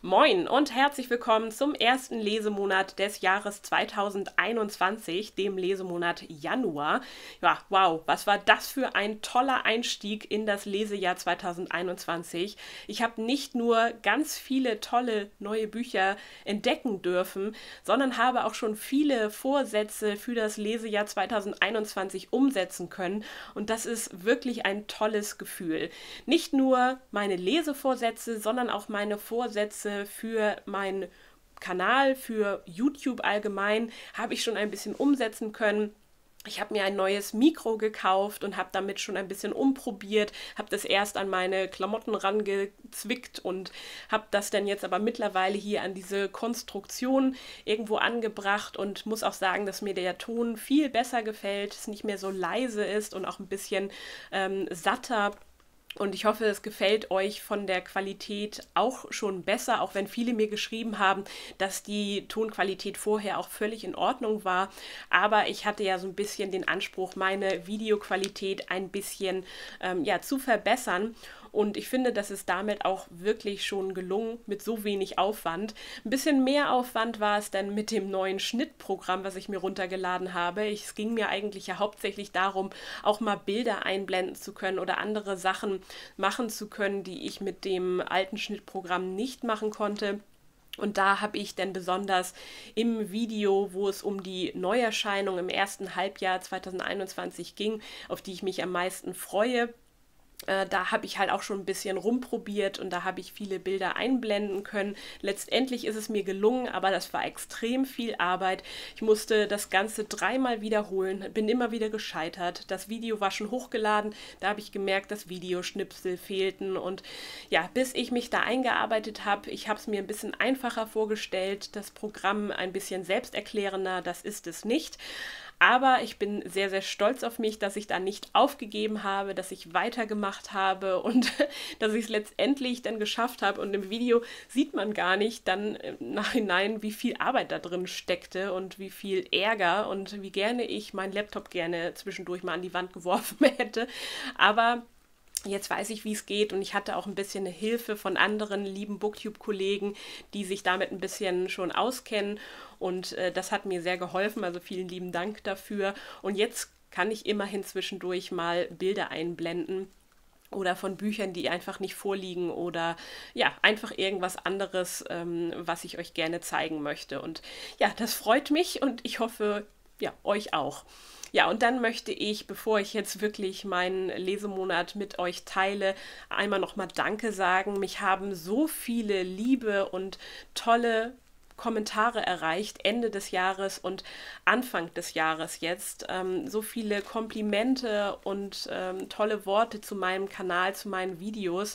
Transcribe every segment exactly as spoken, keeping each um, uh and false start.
Moin und herzlich willkommen zum ersten Lesemonat des Jahres zweitausendeinundzwanzig, dem Lesemonat Januar. Ja, wow, was war das für ein toller Einstieg in das Lesejahr zweitausendeinundzwanzig. Ich habe nicht nur ganz viele tolle neue Bücher entdecken dürfen, sondern habe auch schon viele Vorsätze für das Lesejahr zweitausendeinundzwanzig umsetzen können. Und das ist wirklich ein tolles Gefühl. Nicht nur meine Lesevorsätze, sondern auch meine Vorsätze für meinen Kanal, für YouTube allgemein, habe ich schon ein bisschen umsetzen können. Ich habe mir ein neues Mikro gekauft und habe damit schon ein bisschen umprobiert, habe das erst an meine Klamotten rangezwickt und habe das dann jetzt aber mittlerweile hier an diese Konstruktion irgendwo angebracht und muss auch sagen, dass mir der Ton viel besser gefällt, es nicht mehr so leise ist und auch ein bisschen ähm, satter. Und ich hoffe, es gefällt euch von der Qualität auch schon besser, auch wenn viele mir geschrieben haben, dass die Tonqualität vorher auch völlig in Ordnung war. Aber ich hatte ja so ein bisschen den Anspruch, meine Videoqualität ein bisschen ähm, ja, zu verbessern. Und ich finde, das ist damit auch wirklich schon gelungen, mit so wenig Aufwand. Ein bisschen mehr Aufwand war es dann mit dem neuen Schnittprogramm, was ich mir runtergeladen habe. Ich, es ging mir eigentlich ja hauptsächlich darum, auch mal Bilder einblenden zu können oder andere Sachen machen zu können, die ich mit dem alten Schnittprogramm nicht machen konnte. Und da habe ich dann besonders im Video, wo es um die Neuerscheinung im ersten Halbjahr zweitausendeinundzwanzig ging, auf die ich mich am meisten freue, Äh, da habe ich halt auch schon ein bisschen rumprobiert und da habe ich viele Bilder einblenden können. Letztendlich ist es mir gelungen, aber das war extrem viel Arbeit. Ich musste das Ganze dreimal wiederholen, bin immer wieder gescheitert. Das Video war schon hochgeladen, da habe ich gemerkt, dass Videoschnipsel fehlten und ja, bis ich mich da eingearbeitet habe, ich habe es mir ein bisschen einfacher vorgestellt, das Programm ein bisschen selbsterklärender, das ist es nicht. Aber ich bin sehr, sehr stolz auf mich, dass ich da nicht aufgegeben habe, dass ich weitergemacht habe und dass ich es letztendlich dann geschafft habe. Und im Video sieht man gar nicht dann im Nachhinein, wie viel Arbeit da drin steckte und wie viel Ärger und wie gerne ich meinen Laptop gerne zwischendurch mal an die Wand geworfen hätte. Aber jetzt weiß ich, wie es geht und ich hatte auch ein bisschen eine Hilfe von anderen lieben Booktube-Kollegen, die sich damit ein bisschen schon auskennen und äh, das hat mir sehr geholfen, also vielen lieben Dank dafür. Und jetzt kann ich immerhin zwischendurch mal Bilder einblenden oder von Büchern, die einfach nicht vorliegen oder ja, einfach irgendwas anderes, ähm, was ich euch gerne zeigen möchte. Und ja, das freut mich und ich hoffe, ja, euch auch. Ja, und dann möchte ich, bevor ich jetzt wirklich meinen Lesemonat mit euch teile, einmal nochmal Danke sagen. Mich haben so viele liebe und tolle Kommentare erreicht, Ende des Jahres und Anfang des Jahres jetzt. Ähm, so viele Komplimente und ähm, tolle Worte zu meinem Kanal, zu meinen Videos.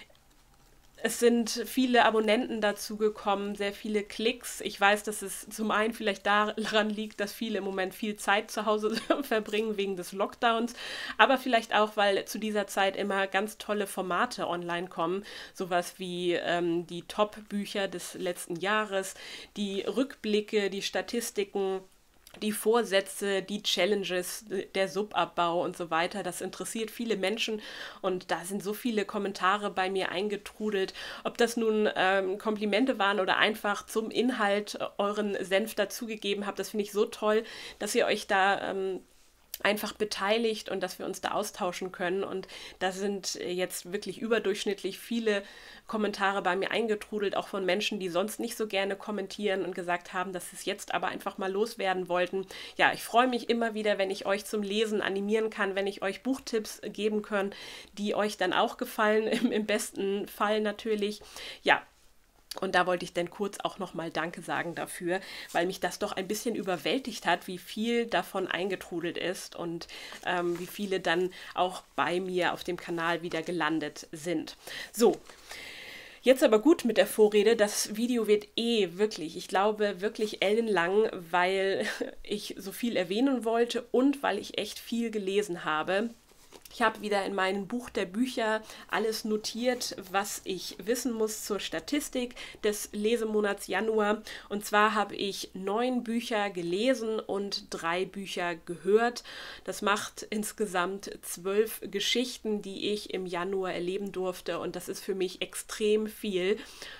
Es sind viele Abonnenten dazugekommen, sehr viele Klicks. Ich weiß, dass es zum einen vielleicht daran liegt, dass viele im Moment viel Zeit zu Hause verbringen wegen des Lockdowns, aber vielleicht auch, weil zu dieser Zeit immer ganz tolle Formate online kommen. Sowas wie ähm, die Top-Bücher des letzten Jahres, die Rückblicke, die Statistiken, die Vorsätze, die Challenges, der Subabbau und so weiter. Das interessiert viele Menschen und da sind so viele Kommentare bei mir eingetrudelt. Ob das nun ähm, Komplimente waren oder einfach zum Inhalt euren Senf dazugegeben habt, das finde ich so toll, dass ihr euch da ähm, einfach beteiligt und dass wir uns da austauschen können. Und da sind jetzt wirklich überdurchschnittlich viele Kommentare bei mir eingetrudelt, auch von Menschen, die sonst nicht so gerne kommentieren und gesagt haben, dass sie es jetzt aber einfach mal loswerden wollten. Ja, ich freue mich immer wieder, wenn ich euch zum Lesen animieren kann, wenn ich euch Buchtipps geben kann, die euch dann auch gefallen, im, im besten Fall natürlich. Ja, und da wollte ich dann kurz auch nochmal Danke sagen dafür, weil mich das doch ein bisschen überwältigt hat, wie viel davon eingetrudelt ist und ähm, wie viele dann auch bei mir auf dem Kanal wieder gelandet sind. So, jetzt aber gut mit der Vorrede. Das Video wird eh wirklich, ich glaube, wirklich ellenlang, weil ich so viel erwähnen wollte und weil ich echt viel gelesen habe. Ich habe wieder in meinem Buch der Bücher alles notiert, was ich wissen muss zur Statistik des Lesemonats Januar. Und zwar habe ich neun Bücher gelesen und drei Bücher gehört. Das macht insgesamt zwölf Geschichten, die ich im Januar erleben durfte. Und das ist für mich extrem viel.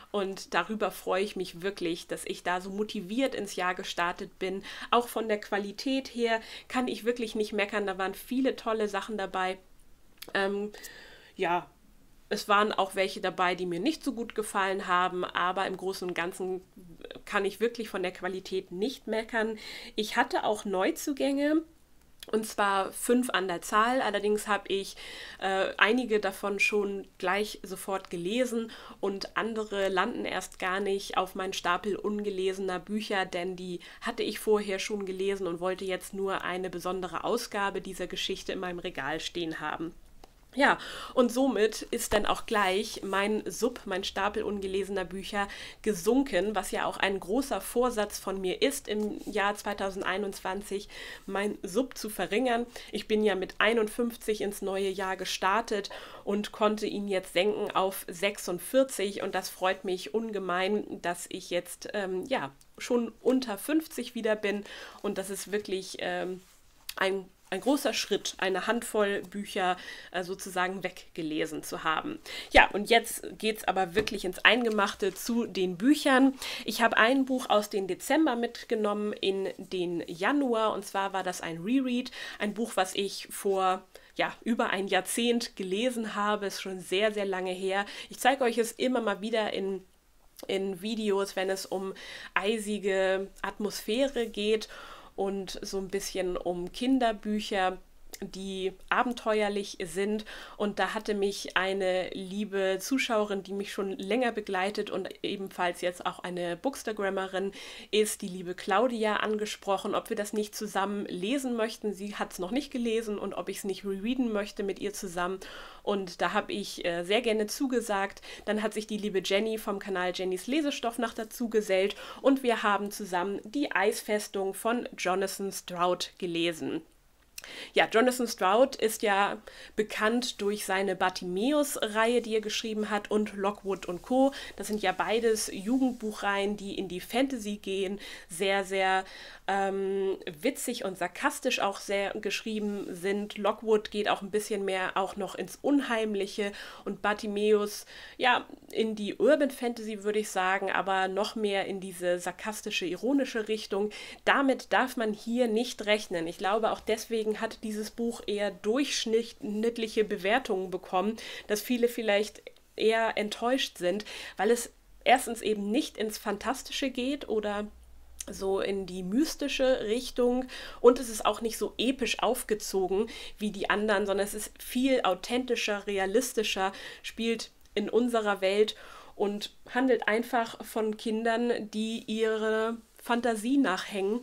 Und darüber freue ich mich wirklich, dass ich da so motiviert ins Jahr gestartet bin. Auch von der Qualität her kann ich wirklich nicht meckern. Da waren viele tolle Sachen dabei. Ähm, ja, es waren auch welche dabei, die mir nicht so gut gefallen haben, aber im Großen und Ganzen kann ich wirklich von der Qualität nicht meckern. Ich hatte auch Neuzugänge. Und zwar fünf an der Zahl. Allerdings habe ich äh, einige davon schon gleich sofort gelesen und andere landen erst gar nicht auf meinen Stapel ungelesener Bücher, denn die hatte ich vorher schon gelesen und wollte jetzt nur eine besondere Ausgabe dieser Geschichte in meinem Regal stehen haben. Ja, und somit ist dann auch gleich mein Sub, mein Stapel ungelesener Bücher gesunken, was ja auch ein großer Vorsatz von mir ist, im Jahr zweitausendeinundzwanzig mein Sub zu verringern. Ich bin ja mit einundfünfzig ins neue Jahr gestartet und konnte ihn jetzt senken auf sechsundvierzig und das freut mich ungemein, dass ich jetzt ähm, ja schon unter fünfzig wieder bin und das ist wirklich ähm, ein Ein großer Schritt, eine Handvoll Bücher äh, sozusagen weggelesen zu haben. Ja, und jetzt geht es aber wirklich ins Eingemachte zu den Büchern. Ich habe ein Buch aus dem Dezember mitgenommen in den Januar und zwar war das ein Reread, ein Buch, was ich vor ja, über ein Jahrzehnt gelesen habe, ist schon sehr, sehr lange her. Ich zeige euch es immer mal wieder in in Videos, wenn es um eisige Atmosphäre geht und so ein bisschen um Kinderbücher, die abenteuerlich sind. Und da hatte mich eine liebe Zuschauerin, die mich schon länger begleitet und ebenfalls jetzt auch eine Bookstagrammerin ist, die liebe Claudia, angesprochen, ob wir das nicht zusammen lesen möchten. Sie hat es noch nicht gelesen und ob ich es nicht rereaden möchte mit ihr zusammen. Und da habe ich äh, sehr gerne zugesagt. Dann hat sich die liebe Jenny vom Kanal Jennys Lesestoff noch dazu gesellt und wir haben zusammen die Eisfestung von Jonathan Stroud gelesen. Ja, Jonathan Stroud ist ja bekannt durch seine Bartimäus-Reihe, die er geschrieben hat, und Lockwood und Co. Das sind ja beides Jugendbuchreihen, die in die Fantasy gehen, sehr, sehr ähm, witzig und sarkastisch auch sehr geschrieben sind. Lockwood geht auch ein bisschen mehr auch noch ins Unheimliche und Bartimäus, ja, in die Urban Fantasy würde ich sagen, aber noch mehr in diese sarkastische, ironische Richtung. Damit darf man hier nicht rechnen. Ich glaube, auch deswegen hat dieses Buch eher durchschnittliche Bewertungen bekommen, dass viele vielleicht eher enttäuscht sind, weil es erstens eben nicht ins Fantastische geht oder so in die mystische Richtung und es ist auch nicht so episch aufgezogen wie die anderen, sondern es ist viel authentischer, realistischer, spielt in unserer Welt und handelt einfach von Kindern, die ihre Fantasie nachhängen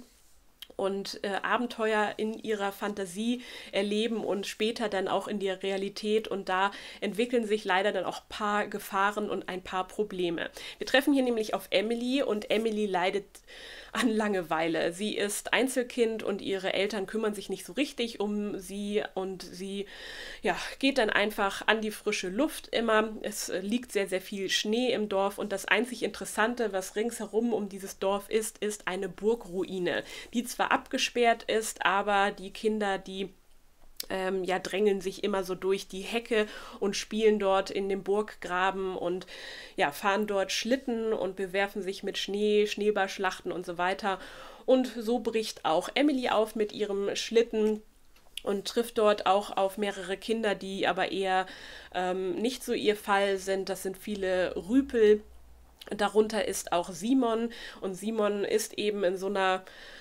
und äh, Abenteuer in ihrer Fantasie erleben und später dann auch in der Realität und da entwickeln sich leider dann auch ein paar Gefahren und ein paar Probleme. Wir treffen hier nämlich auf Emily und Emily leidet an Langeweile. Sie ist Einzelkind und ihre Eltern kümmern sich nicht so richtig um sie und sie ja, geht dann einfach an die frische Luft immer. Es liegt sehr, sehr viel Schnee im Dorf und das einzig Interessante, was ringsherum um dieses Dorf ist, ist eine Burgruine, die zwar abgesperrt ist, aber die Kinder, die Ähm, ja, drängeln sich immer so durch die Hecke und spielen dort in dem Burggraben und ja, fahren dort Schlitten und bewerfen sich mit Schnee, Schneeballschlachten und so weiter. Und so bricht auch Emily auf mit ihrem Schlitten und trifft dort auch auf mehrere Kinder, die aber eher ähm, nicht so ihr Fall sind. Das sind viele Rüpel. Darunter ist auch Simon und Simon ist eben in so einer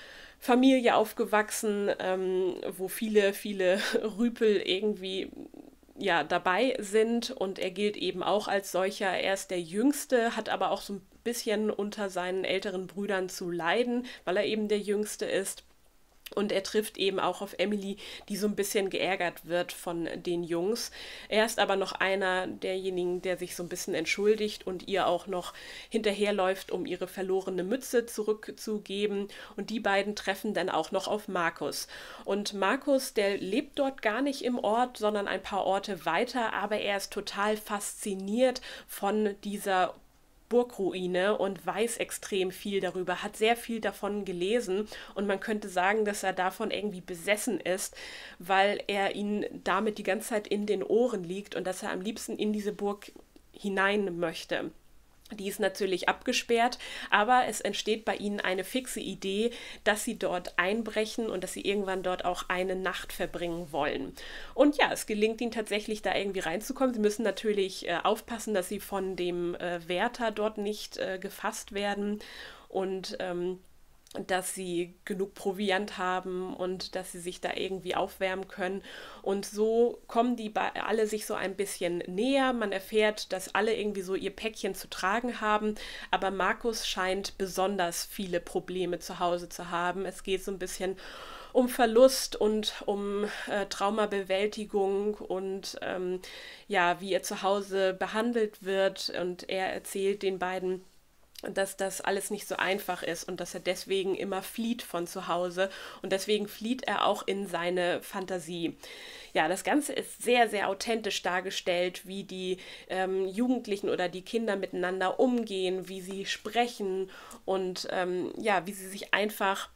Familie aufgewachsen, ähm, wo viele, viele Rüpel irgendwie ja, dabei sind und er gilt eben auch als solcher. Er ist der Jüngste, hat aber auch so ein bisschen unter seinen älteren Brüdern zu leiden, weil er eben der Jüngste ist. Und er trifft eben auch auf Emily, die so ein bisschen geärgert wird von den Jungs. Er ist aber noch einer derjenigen, der sich so ein bisschen entschuldigt und ihr auch noch hinterherläuft, um ihre verlorene Mütze zurückzugeben. Und die beiden treffen dann auch noch auf Markus. Und Markus, der lebt dort gar nicht im Ort, sondern ein paar Orte weiter, aber er ist total fasziniert von dieser Burgruine und weiß extrem viel darüber, hat sehr viel davon gelesen und man könnte sagen, dass er davon irgendwie besessen ist, weil er ihn damit die ganze Zeit in den Ohren liegt und dass er am liebsten in diese Burg hinein möchte. Die ist natürlich abgesperrt, aber es entsteht bei ihnen eine fixe Idee, dass sie dort einbrechen und dass sie irgendwann dort auch eine Nacht verbringen wollen. Und ja, es gelingt ihnen tatsächlich, da irgendwie reinzukommen. Sie müssen natürlich äh, aufpassen, dass sie von dem äh, Wärter dort nicht äh, gefasst werden und ähm, dass sie genug Proviant haben und dass sie sich da irgendwie aufwärmen können. Und so kommen die alle sich so ein bisschen näher. Man erfährt, dass alle irgendwie so ihr Päckchen zu tragen haben, aber Markus scheint besonders viele Probleme zu Hause zu haben. Es geht so ein bisschen um Verlust und um äh, Traumabewältigung und ähm, ja, wie er zu Hause behandelt wird. Und er erzählt den beiden, dass das alles nicht so einfach ist und dass er deswegen immer flieht von zu Hause und deswegen flieht er auch in seine Fantasie. Ja, das Ganze ist sehr, sehr authentisch dargestellt, wie die ähm, Jugendlichen oder die Kinder miteinander umgehen, wie sie sprechen und ähm, ja, wie sie sich einfach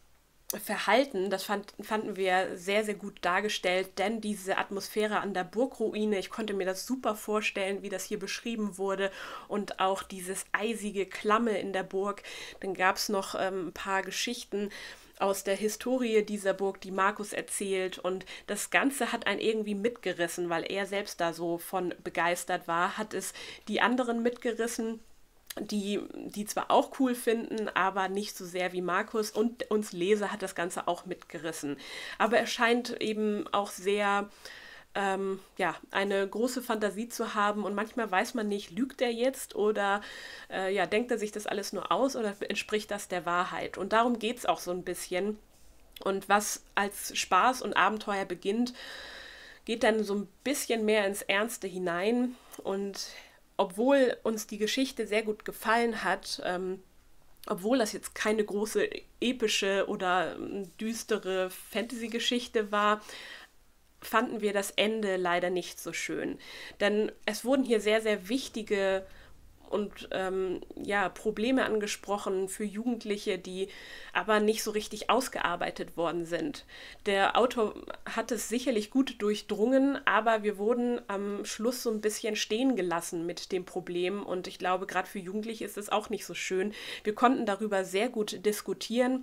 Verhalten, das fand, fanden wir sehr, sehr gut dargestellt, denn diese Atmosphäre an der Burgruine, ich konnte mir das super vorstellen, wie das hier beschrieben wurde und auch dieses eisige Klamme in der Burg. Dann gab es noch ähm, ein paar Geschichten aus der Historie dieser Burg, die Markus erzählt und das Ganze hat einen irgendwie mitgerissen, weil er selbst da so von begeistert war, hat es die anderen mitgerissen, die die zwar auch cool finden, aber nicht so sehr wie Markus und uns Leser hat das Ganze auch mitgerissen. Aber er scheint eben auch sehr, ähm, ja, eine große Fantasie zu haben und manchmal weiß man nicht, lügt er jetzt oder äh, ja, denkt er sich das alles nur aus oder entspricht das der Wahrheit? Und darum geht es auch so ein bisschen. Und was als Spaß und Abenteuer beginnt, geht dann so ein bisschen mehr ins Ernste hinein und obwohl uns die Geschichte sehr gut gefallen hat, ähm, obwohl das jetzt keine große epische oder ähm, düstere Fantasy-Geschichte war, fanden wir das Ende leider nicht so schön. Denn es wurden hier sehr, sehr wichtige und ähm, ja, Probleme angesprochen für Jugendliche, die aber nicht so richtig ausgearbeitet worden sind. Der Autor hat es sicherlich gut durchdrungen, aber wir wurden am Schluss so ein bisschen stehen gelassen mit dem Problem und ich glaube, gerade für Jugendliche ist es auch nicht so schön. Wir konnten darüber sehr gut diskutieren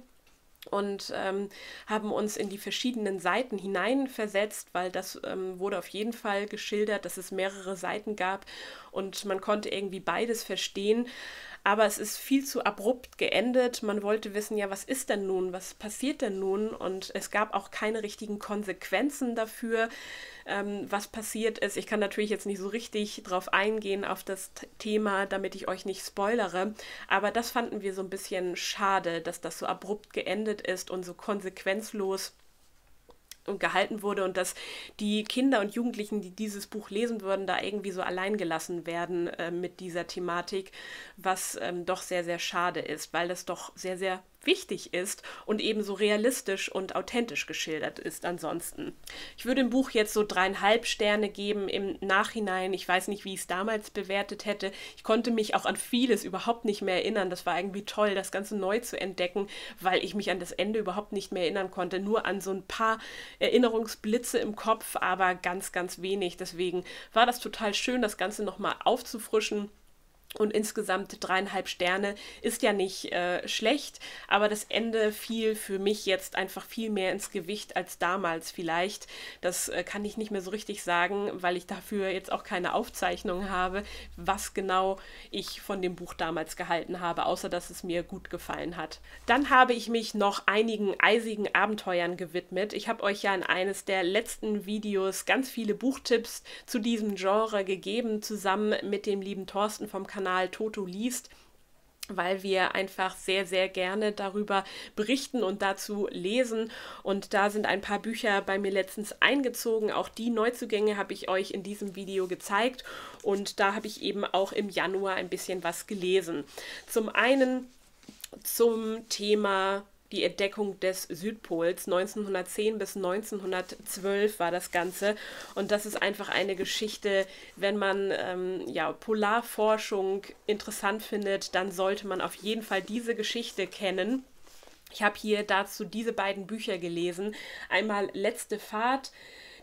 und ähm, haben uns in die verschiedenen Seiten hineinversetzt, weil das ähm, wurde auf jeden Fall geschildert, dass es mehrere Seiten gab und man konnte irgendwie beides verstehen. Aber es ist viel zu abrupt geendet. Man wollte wissen, ja, was ist denn nun? Was passiert denn nun? Und es gab auch keine richtigen Konsequenzen dafür, ähm, was passiert ist. Ich kann natürlich jetzt nicht so richtig drauf eingehen auf das Thema, damit ich euch nicht spoilere. Aber das fanden wir so ein bisschen schade, dass das so abrupt geendet ist und so konsequenzlos gehalten wurde und dass die Kinder und Jugendlichen, die dieses Buch lesen würden, da irgendwie so allein gelassen werden äh, mit dieser Thematik, was ähm, doch sehr, sehr schade ist, weil das doch sehr, sehr wichtig ist und eben so realistisch und authentisch geschildert ist ansonsten. Ich würde dem Buch jetzt so dreieinhalb Sterne geben im Nachhinein. Ich weiß nicht, wie ich es damals bewertet hätte. Ich konnte mich auch an vieles überhaupt nicht mehr erinnern. Das war irgendwie toll, das Ganze neu zu entdecken, weil ich mich an das Ende überhaupt nicht mehr erinnern konnte. Nur an so ein paar Erinnerungsblitze im Kopf, aber ganz, ganz wenig. Deswegen war das total schön, das Ganze nochmal aufzufrischen. Und insgesamt dreieinhalb Sterne ist ja nicht äh, schlecht, aber das Ende fiel für mich jetzt einfach viel mehr ins Gewicht als damals vielleicht. Das äh, kann ich nicht mehr so richtig sagen, weil ich dafür jetzt auch keine Aufzeichnung habe, was genau ich von dem Buch damals gehalten habe, außer dass es mir gut gefallen hat. Dann habe ich mich noch einigen eisigen Abenteuern gewidmet. Ich habe euch ja in eines der letzten Videos ganz viele Buchtipps zu diesem Genre gegeben, zusammen mit dem lieben Thorsten vom Kanal Toto liest, weil wir einfach sehr, sehr gerne darüber berichten und dazu lesen. Und da sind ein paar Bücher bei mir letztens eingezogen. Auch die Neuzugänge habe ich euch in diesem Video gezeigt. Und da habe ich eben auch im Januar ein bisschen was gelesen. Zum einen zum Thema die Entdeckung des Südpols. neunzehnhundertzehn bis neunzehnhundertzwölf war das Ganze. Und das ist einfach eine Geschichte, wenn man ähm, ja, Polarforschung interessant findet, dann sollte man auf jeden Fall diese Geschichte kennen. Ich habe hier dazu diese beiden Bücher gelesen. Einmal Letzte Fahrt,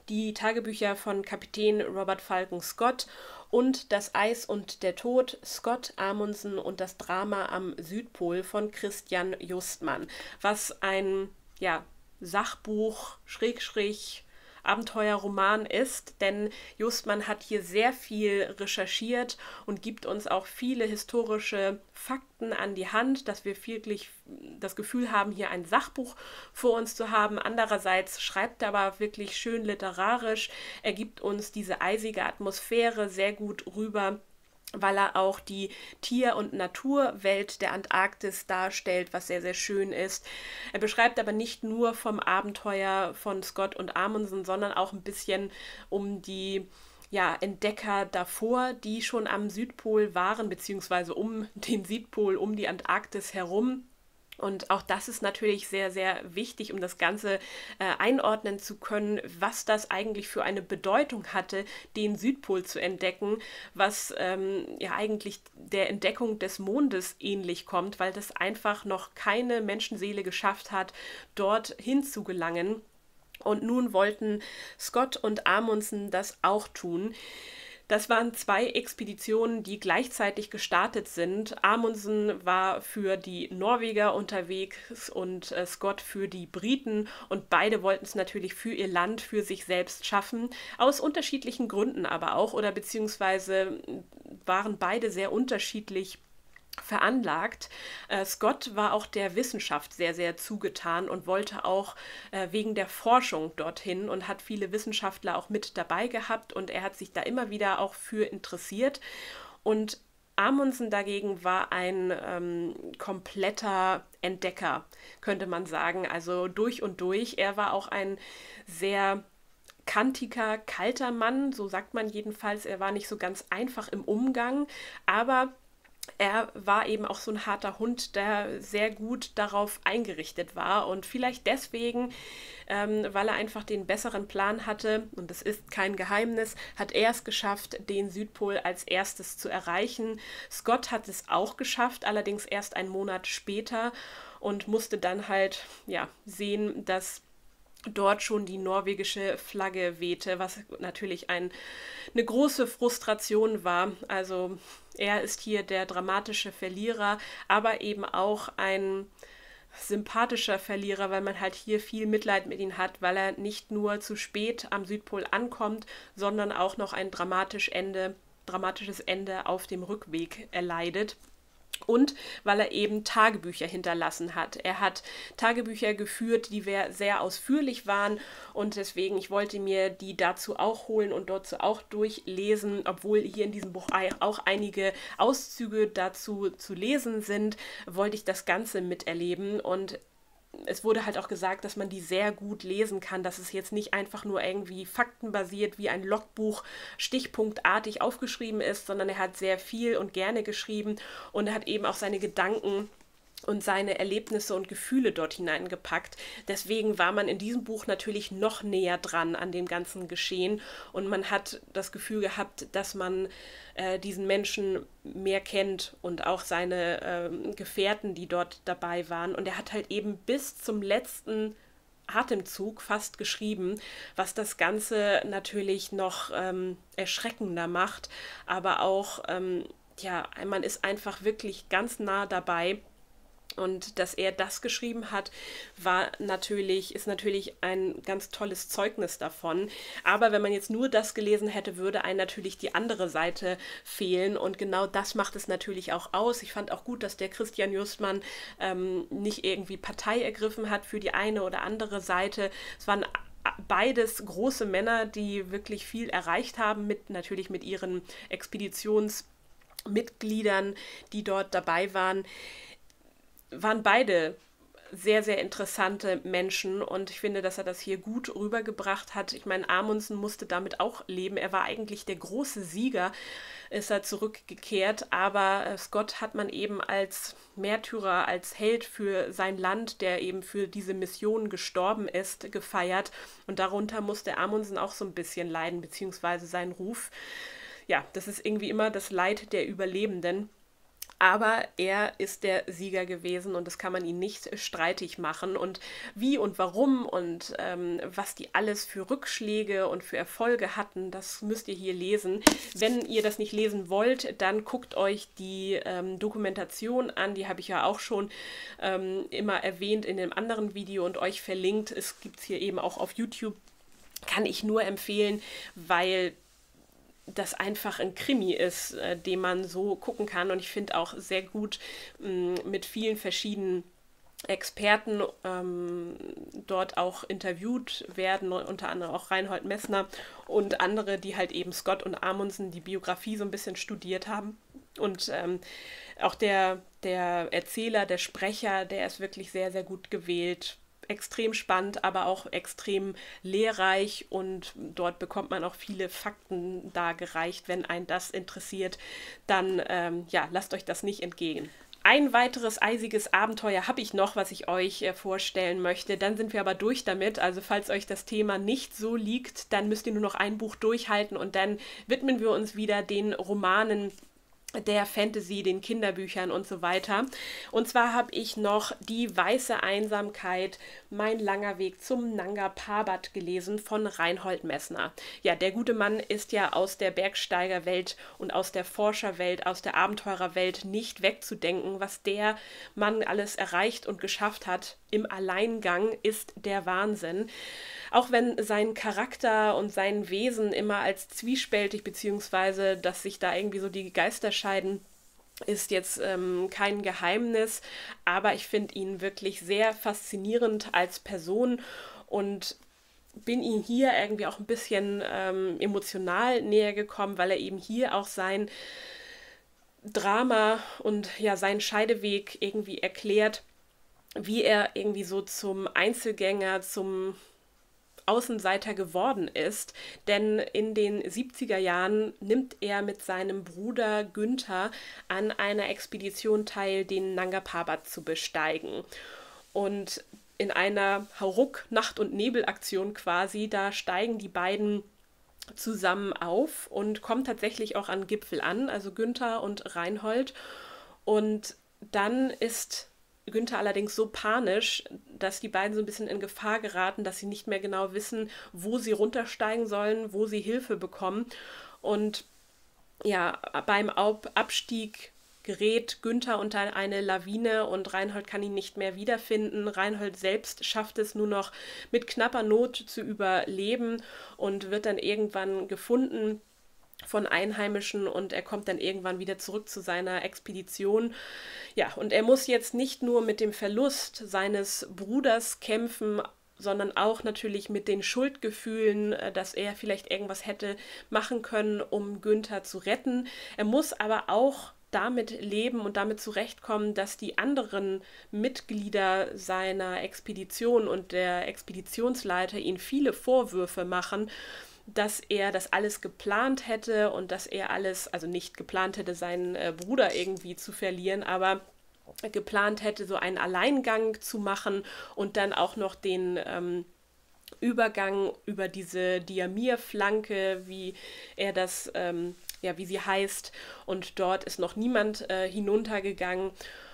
die Tagebücher von Kapitän Robert Falcon Scott und Das Eis und der Tod, Scott Amundsen und das Drama am Südpol von Christian Justmann, was ein ja, Sachbuch, Schrägstrich, Abenteuerroman ist, denn Justmann hat hier sehr viel recherchiert und gibt uns auch viele historische Fakten an die Hand, dass wir wirklich das Gefühl haben, hier ein Sachbuch vor uns zu haben. Andererseits schreibt er aber wirklich schön literarisch. Er gibt uns diese eisige Atmosphäre sehr gut rüber, weil er auch die Tier- und Naturwelt der Antarktis darstellt, was sehr, sehr schön ist. Er beschreibt aber nicht nur vom Abenteuer von Scott und Amundsen, sondern auch ein bisschen um die ja, Entdecker davor, die schon am Südpol waren, beziehungsweise um den Südpol, um die Antarktis herum. Und auch das ist natürlich sehr, sehr wichtig, um das Ganze äh, einordnen zu können, was das eigentlich für eine Bedeutung hatte, den Südpol zu entdecken, was ähm, ja eigentlich der Entdeckung des Mondes ähnlich kommt, weil das einfach noch keine Menschenseele geschafft hat, dort hinzugelangen. Und nun wollten Scott und Amundsen das auch tun. Das waren zwei Expeditionen, die gleichzeitig gestartet sind. Amundsen war für die Norweger unterwegs und äh, Scott für die Briten, und beide wollten es natürlich für ihr Land, für sich selbst schaffen, aus unterschiedlichen Gründen aber auch, oder beziehungsweise waren beide sehr unterschiedlich veranlagt. Äh, Scott war auch der Wissenschaft sehr, sehr zugetan und wollte auch äh, wegen der Forschung dorthin und hat viele Wissenschaftler auch mit dabei gehabt, und er hat sich da immer wieder auch für interessiert. Und Amundsen dagegen war ein ähm, kompletter Entdecker, könnte man sagen, also durch und durch. Er war auch ein sehr kantiger, kalter Mann, so sagt man jedenfalls. Er war nicht so ganz einfach im Umgang, aber er war eben auch so ein harter Hund, der sehr gut darauf eingerichtet war, und vielleicht deswegen, ähm, weil er einfach den besseren Plan hatte, und das ist kein Geheimnis, hat er es geschafft, den Südpol als erstes zu erreichen. Scott hat es auch geschafft, allerdings erst einen Monat später, und musste dann halt ja sehen, dass dort schon die norwegische Flagge wehte, was natürlich ein, eine große Frustration war. Also er ist hier der dramatische Verlierer, aber eben auch ein sympathischer Verlierer, weil man halt hier viel Mitleid mit ihm hat, weil er nicht nur zu spät am Südpol ankommt, sondern auch noch ein dramatisch Ende, dramatisches Ende auf dem Rückweg erleidet. Und weil er eben Tagebücher hinterlassen hat. Er hat Tagebücher geführt, die sehr ausführlich waren, und deswegen, ich wollte mir die dazu auch holen und dazu auch durchlesen, obwohl hier in diesem Buch auch einige Auszüge dazu zu lesen sind, wollte ich das Ganze miterleben, und es wurde halt auch gesagt, dass man die sehr gut lesen kann, dass es jetzt nicht einfach nur irgendwie faktenbasiert wie ein Logbuch stichpunktartig aufgeschrieben ist, sondern er hat sehr viel und gerne geschrieben, und er hat eben auch seine Gedanken und seine Erlebnisse und Gefühle dort hineingepackt. Deswegen war man in diesem Buch natürlich noch näher dran an dem ganzen Geschehen, und man hat das Gefühl gehabt, dass man äh, diesen Menschen mehr kennt und auch seine äh, Gefährten, die dort dabei waren. Und er hat halt eben bis zum letzten Atemzug fast geschrieben, was das Ganze natürlich noch ähm, erschreckender macht, aber auch, ähm, ja, man ist einfach wirklich ganz nah dabei. Und dass er das geschrieben hat, war natürlich, ist natürlich ein ganz tolles Zeugnis davon. Aber wenn man jetzt nur das gelesen hätte, würde einem natürlich die andere Seite fehlen. Und genau das macht es natürlich auch aus. Ich fand auch gut, dass der Christian Justmann ähm, nicht irgendwie Partei ergriffen hat für die eine oder andere Seite. Es waren beides große Männer, die wirklich viel erreicht haben, mit natürlich mit ihren Expeditionsmitgliedern, die dort dabei waren. Waren beide sehr, sehr interessante Menschen, und ich finde, dass er das hier gut rübergebracht hat. Ich meine, Amundsen musste damit auch leben. Er war eigentlich der große Sieger, ist er zurückgekehrt, aber Scott hat man eben als Märtyrer, als Held für sein Land, der eben für diese Mission gestorben ist, gefeiert, und darunter musste Amundsen auch so ein bisschen leiden, beziehungsweise seinen Ruf. Ja, das ist irgendwie immer das Leid der Überlebenden. Aber er ist der Sieger gewesen und das kann man ihn nicht streitig machen. Und wie und warum und ähm, was die alles für Rückschläge und für Erfolge hatten, das müsst ihr hier lesen. Wenn ihr das nicht lesen wollt, dann guckt euch die ähm, Dokumentation an. Die habe ich ja auch schon ähm, immer erwähnt in dem anderen Video und euch verlinkt. Es gibt es hier eben auch auf YouTube. Kann ich nur empfehlen, weil das einfach ein Krimi ist, äh, den man so gucken kann. Und ich finde auch sehr gut mh, mit vielen verschiedenen Experten ähm, dort auch interviewt werden, unter anderem auch Reinhold Messner und andere, die halt eben Scott und Amundsen die Biografie so ein bisschen studiert haben. Und ähm, auch der, der Erzähler, der Sprecher, der ist wirklich sehr, sehr gut gewählt. Extrem spannend, aber auch extrem lehrreich und dort bekommt man auch viele Fakten dargereicht. Wenn einen das interessiert, dann ähm, ja, lasst euch das nicht entgehen. Ein weiteres eisiges Abenteuer habe ich noch, was ich euch äh, vorstellen möchte. Dann sind wir aber durch damit. Also falls euch das Thema nicht so liegt, dann müsst ihr nur noch ein Buch durchhalten und dann widmen wir uns wieder den Romanen der Fantasy, den Kinderbüchern und so weiter. Und zwar habe ich noch Die weiße Einsamkeit, mein langer Weg zum Nanga Parbat gelesen von Reinhold Messner. Ja, der gute Mann ist ja aus der Bergsteigerwelt und aus der Forscherwelt, aus der Abenteurerwelt nicht wegzudenken. Was der Mann alles erreicht und geschafft hat im Alleingang, ist der Wahnsinn. Auch wenn sein Charakter und sein Wesen immer als zwiespältig, beziehungsweise dass sich da irgendwie so die Geister scheiden, ist jetzt ähm, kein Geheimnis, aber ich finde ihn wirklich sehr faszinierend als Person und bin ihm hier irgendwie auch ein bisschen ähm, emotional näher gekommen, weil er eben hier auch sein Drama und ja seinen Scheideweg irgendwie erklärt, wie er irgendwie so zum Einzelgänger, zum Außenseiter geworden ist, denn in den siebziger Jahren nimmt er mit seinem Bruder Günther an einer Expedition teil, den Nanga Parbat zu besteigen. Und in einer Hauruck Nacht- und Nebel-Aktion quasi, da steigen die beiden zusammen auf und kommen tatsächlich auch an Gipfel an, also Günther und Reinhold. Und dann ist Günther allerdings so panisch, dass die beiden so ein bisschen in Gefahr geraten, dass sie nicht mehr genau wissen, wo sie runtersteigen sollen, wo sie Hilfe bekommen. Und ja, beim Abstieg gerät Günther unter eine Lawine und Reinhold kann ihn nicht mehr wiederfinden. Reinhold selbst schafft es nur noch mit knapper Not zu überleben und wird dann irgendwann gefunden von Einheimischen und er kommt dann irgendwann wieder zurück zu seiner Expedition. Ja, und er muss jetzt nicht nur mit dem Verlust seines Bruders kämpfen, sondern auch natürlich mit den Schuldgefühlen, dass er vielleicht irgendwas hätte machen können, um Günther zu retten. Er muss aber auch damit leben und damit zurechtkommen, dass die anderen Mitglieder seiner Expedition und der Expeditionsleiter ihm viele Vorwürfe machen, dass er das alles geplant hätte und dass er alles, also nicht geplant hätte, seinen äh, Bruder irgendwie zu verlieren, aber geplant hätte, so einen Alleingang zu machen und dann auch noch den ähm, Übergang über diese Diamir-Flanke, wie er das, ähm, ja, wie sie heißt, und dort ist noch niemand äh, hinuntergegangen.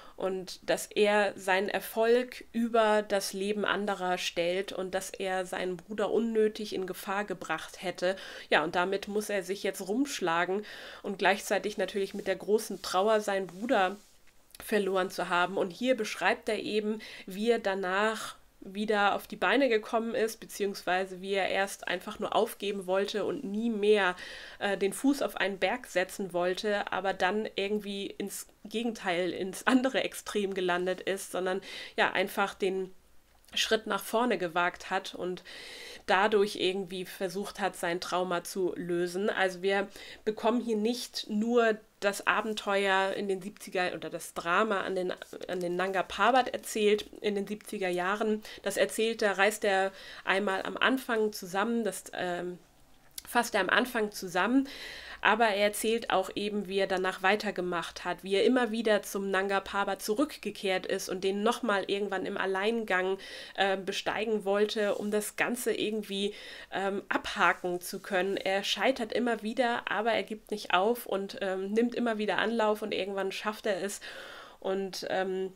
Und dass er seinen Erfolg über das Leben anderer stellt und dass er seinen Bruder unnötig in Gefahr gebracht hätte. Ja, und damit muss er sich jetzt rumschlagen und gleichzeitig natürlich mit der großen Trauer, seinen Bruder verloren zu haben. Und hier beschreibt er eben, wie er danach wieder auf die Beine gekommen ist, beziehungsweise wie er erst einfach nur aufgeben wollte und nie mehr äh, den Fuß auf einen Berg setzen wollte, aber dann irgendwie ins Gegenteil, ins andere Extrem gelandet ist, sondern ja, einfach den Schritt nach vorne gewagt hat und dadurch irgendwie versucht hat, sein Trauma zu lösen. Also wir bekommen hier nicht nur das Abenteuer in den siebziger oder das Drama an den, an den Nanga Parbat erzählt in den siebziger Jahren. Das erzählt, da reist er einmal am Anfang zusammen, das ähm, fasst er am Anfang zusammen, aber er erzählt auch eben, wie er danach weitergemacht hat, wie er immer wieder zum Nanga Parbat zurückgekehrt ist und den nochmal irgendwann im Alleingang äh, besteigen wollte, um das Ganze irgendwie ähm, abhaken zu können. Er scheitert immer wieder, aber er gibt nicht auf und ähm, nimmt immer wieder Anlauf und irgendwann schafft er es. Und ähm,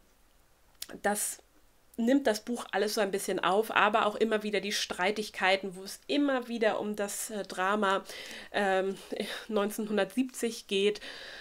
das nimmt das Buch alles so ein bisschen auf, aber auch immer wieder die Streitigkeiten, wo es immer wieder um das äh, Drama ähm, neunzehnhundertsiebzig geht,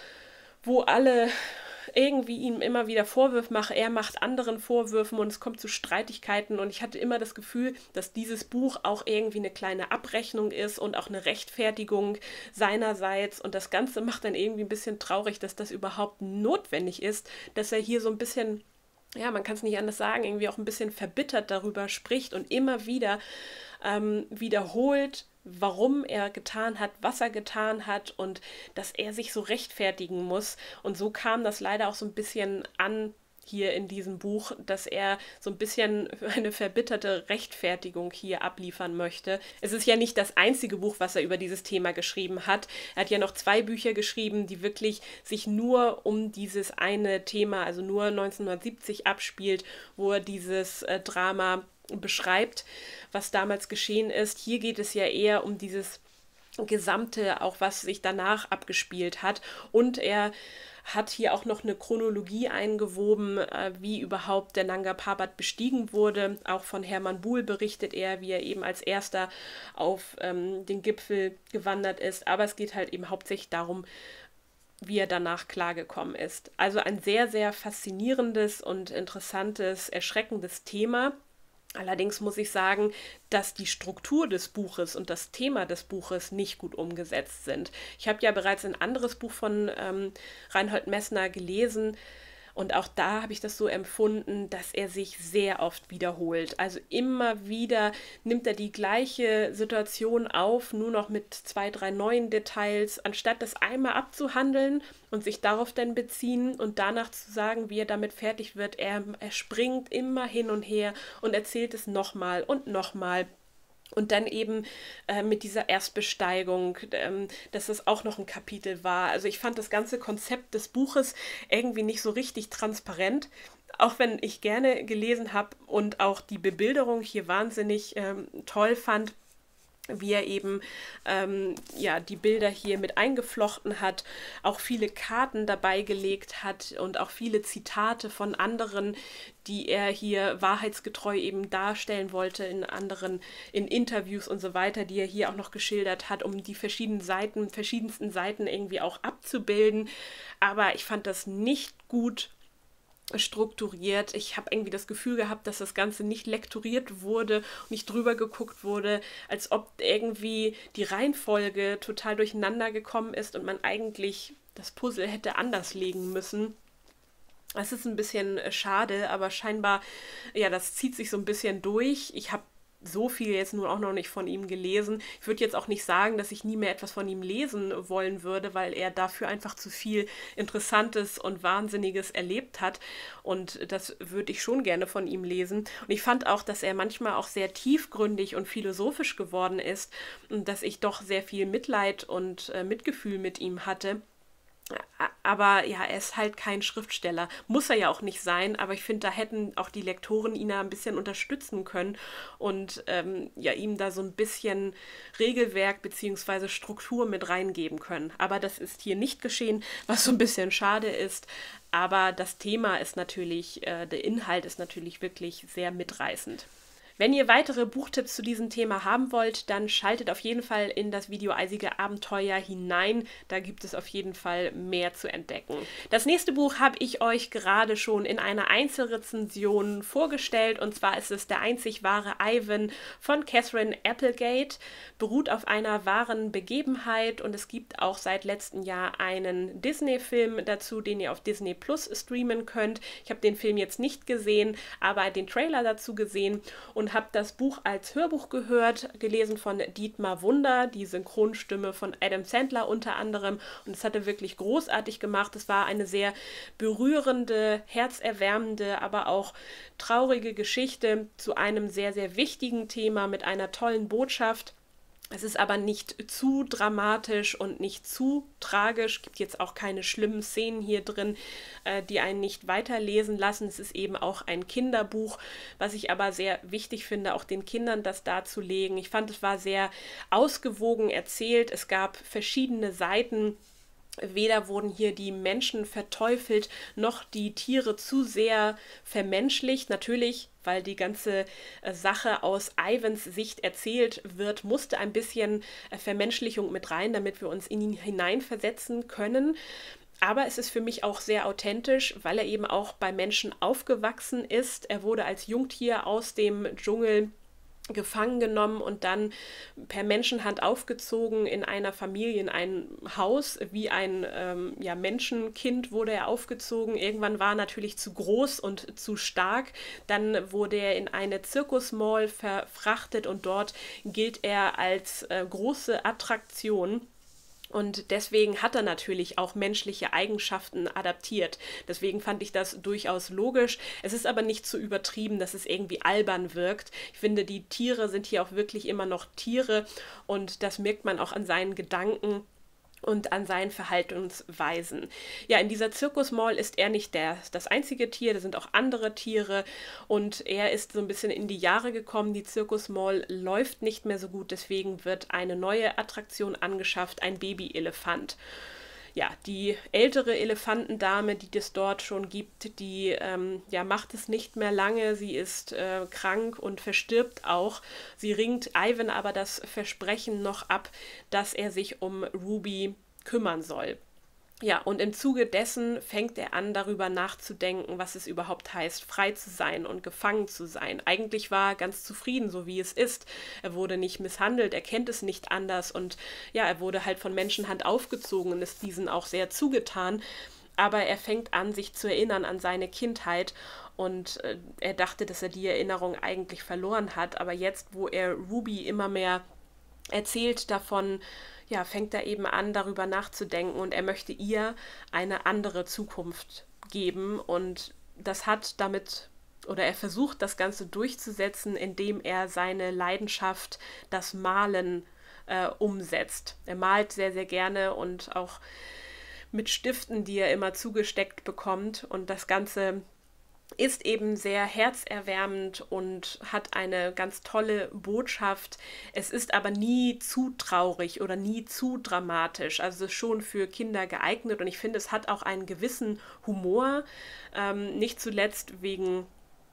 wo alle irgendwie ihm immer wieder Vorwürfe machen, er macht anderen Vorwürfen und es kommt zu Streitigkeiten und ich hatte immer das Gefühl, dass dieses Buch auch irgendwie eine kleine Abrechnung ist und auch eine Rechtfertigung seinerseits und das Ganze macht dann irgendwie ein bisschen traurig, dass das überhaupt notwendig ist, dass er hier so ein bisschen, ja, man kann es nicht anders sagen, irgendwie auch ein bisschen verbittert darüber spricht und immer wieder ähm, wiederholt, warum er getan hat, was er getan hat und dass er sich so rechtfertigen muss. Und so kam das leider auch so ein bisschen an hier in diesem Buch, dass er so ein bisschen eine verbitterte Rechtfertigung hier abliefern möchte. Es ist ja nicht das einzige Buch, was er über dieses Thema geschrieben hat. Er hat ja noch zwei Bücher geschrieben, die wirklich sich nur um dieses eine Thema, also nur neunzehnhundertsiebzig abspielt, wo er dieses äh, Drama beschreibt, was damals geschehen ist. Hier geht es ja eher um dieses Gesamte, auch was sich danach abgespielt hat. Und er hat hier auch noch eine Chronologie eingewoben, äh, wie überhaupt der Nanga Parbat bestiegen wurde. Auch von Hermann Buhl berichtet er, wie er eben als erster auf ähm, den Gipfel gewandert ist. Aber es geht halt eben hauptsächlich darum, wie er danach klargekommen ist. Also ein sehr, sehr faszinierendes und interessantes, erschreckendes Thema. Allerdings muss ich sagen, dass die Struktur des Buches und das Thema des Buches nicht gut umgesetzt sind. Ich habe ja bereits ein anderes Buch von ähm, Reinhold Messner gelesen und auch da habe ich das so empfunden, dass er sich sehr oft wiederholt. Also immer wieder nimmt er die gleiche Situation auf, nur noch mit zwei, drei neuen Details, anstatt das einmal abzuhandeln und sich darauf dann beziehen und danach zu sagen, wie er damit fertig wird. Er, er springt immer hin und her und erzählt es nochmal und nochmal. Und dann eben äh, mit dieser Erstbesteigung, ähm, dass das auch noch ein Kapitel war. Also ich fand das ganze Konzept des Buches irgendwie nicht so richtig transparent, auch wenn ich gerne gelesen habe und auch die Bebilderung hier wahnsinnig ähm, toll fand, wie er eben ähm, ja, die Bilder hier mit eingeflochten hat, auch viele Karten dabei gelegt hat und auch viele Zitate von anderen, die er hier wahrheitsgetreu eben darstellen wollte in anderen, in Interviews und so weiter, die er hier auch noch geschildert hat, um die verschiedenen Seiten, verschiedensten Seiten irgendwie auch abzubilden. Aber ich fand das nicht gut strukturiert. Ich habe irgendwie das Gefühl gehabt, dass das Ganze nicht lektoriert wurde, nicht drüber geguckt wurde, als ob irgendwie die Reihenfolge total durcheinander gekommen ist und man eigentlich das Puzzle hätte anders legen müssen. Es ist ein bisschen schade, aber scheinbar, ja, das zieht sich so ein bisschen durch. Ich habe so viel jetzt nun auch noch nicht von ihm gelesen. Ich würde jetzt auch nicht sagen, dass ich nie mehr etwas von ihm lesen wollen würde, weil er dafür einfach zu viel Interessantes und Wahnsinniges erlebt hat. Und das würde ich schon gerne von ihm lesen. Und ich fand auch, dass er manchmal auch sehr tiefgründig und philosophisch geworden ist und dass ich doch sehr viel Mitleid und äh, Mitgefühl mit ihm hatte. Aber ja, er ist halt kein Schriftsteller. Muss er ja auch nicht sein, aber ich finde, da hätten auch die Lektoren ihn da ein bisschen unterstützen können und ähm, ja, ihm da so ein bisschen Regelwerk bzw. Struktur mit reingeben können. Aber das ist hier nicht geschehen, was so ein bisschen schade ist. Aber das Thema ist natürlich, äh, der Inhalt ist natürlich wirklich sehr mitreißend. Wenn ihr weitere Buchtipps zu diesem Thema haben wollt, dann schaltet auf jeden Fall in das Video Eisige Abenteuer hinein. Da gibt es auf jeden Fall mehr zu entdecken. Das nächste Buch habe ich euch gerade schon in einer Einzelrezension vorgestellt. Und zwar ist es Der einzig wahre Ivan von Catherine Applegate. Beruht auf einer wahren Begebenheit. Und es gibt auch seit letztem Jahr einen Disney-Film dazu, den ihr auf Disney Plus streamen könnt. Ich habe den Film jetzt nicht gesehen, aber den Trailer dazu gesehen. Und Und habe das Buch als Hörbuch gehört, gelesen von Dietmar Wunder, die Synchronstimme von Adam Sandler unter anderem. Und es hatte wirklich großartig gemacht. Es war eine sehr berührende, herzerwärmende, aber auch traurige Geschichte zu einem sehr, sehr wichtigen Thema mit einer tollen Botschaft. Es ist aber nicht zu dramatisch und nicht zu tragisch. Es gibt jetzt auch keine schlimmen Szenen hier drin, äh, die einen nicht weiterlesen lassen. Es ist eben auch ein Kinderbuch, was ich aber sehr wichtig finde, auch den Kindern das darzulegen. Ich fand, es war sehr ausgewogen erzählt. Es gab verschiedene Seiten. Weder wurden hier die Menschen verteufelt, noch die Tiere zu sehr vermenschlicht. Natürlich, weil die ganze äh, Sache aus Ivans Sicht erzählt wird, musste ein bisschen äh, Vermenschlichung mit rein, damit wir uns in ihn hineinversetzen können. Aber es ist für mich auch sehr authentisch, weil er eben auch bei Menschen aufgewachsen ist. Er wurde als Jungtier aus dem Dschungel gefangen genommen und dann per Menschenhand aufgezogen in einer Familie, in ein Haus, wie ein ähm, ja, Menschenkind wurde er aufgezogen. Irgendwann war er natürlich zu groß und zu stark. Dann wurde er in eine Zirkusmall verfrachtet und dort gilt er als äh, große Attraktion. Und deswegen hat er natürlich auch menschliche Eigenschaften adaptiert. Deswegen fand ich das durchaus logisch. Es ist aber nicht zu übertrieben, dass es irgendwie albern wirkt. Ich finde, die Tiere sind hier auch wirklich immer noch Tiere und das merkt man auch an seinen Gedanken und an seinen Verhaltensweisen. Ja, in dieser Zirkusmall ist er nicht der, das einzige Tier, da sind auch andere Tiere und er ist so ein bisschen in die Jahre gekommen. Die Zirkusmall läuft nicht mehr so gut, deswegen wird eine neue Attraktion angeschafft, ein Babyelefant. Ja, die ältere Elefantendame, die es dort schon gibt, die ähm, ja, macht es nicht mehr lange. Sie ist äh, krank und verstirbt auch. Sie ringt Ivan aber das Versprechen noch ab, dass er sich um Ruby kümmern soll. Ja, und im Zuge dessen fängt er an, darüber nachzudenken, was es überhaupt heißt, frei zu sein und gefangen zu sein. Eigentlich war er ganz zufrieden, so wie es ist. Er wurde nicht misshandelt, er kennt es nicht anders und ja, er wurde halt von Menschenhand aufgezogen und ist diesen auch sehr zugetan. Aber er fängt an, sich zu erinnern an seine Kindheit und äh, er dachte, dass er die Erinnerung eigentlich verloren hat. Aber jetzt, wo er Ruby immer mehr erzählt davon, ja, fängt er eben an, darüber nachzudenken und er möchte ihr eine andere Zukunft geben und das hat damit, oder er versucht das Ganze durchzusetzen, indem er seine Leidenschaft, das Malen, äh, umsetzt. Er malt sehr, sehr gerne und auch mit Stiften, die er immer zugesteckt bekommt und das Ganze ist eben sehr herzerwärmend und hat eine ganz tolle Botschaft. Es ist aber nie zu traurig oder nie zu dramatisch. Also es ist schon für Kinder geeignet und ich finde, es hat auch einen gewissen Humor. Ähm, nicht zuletzt wegen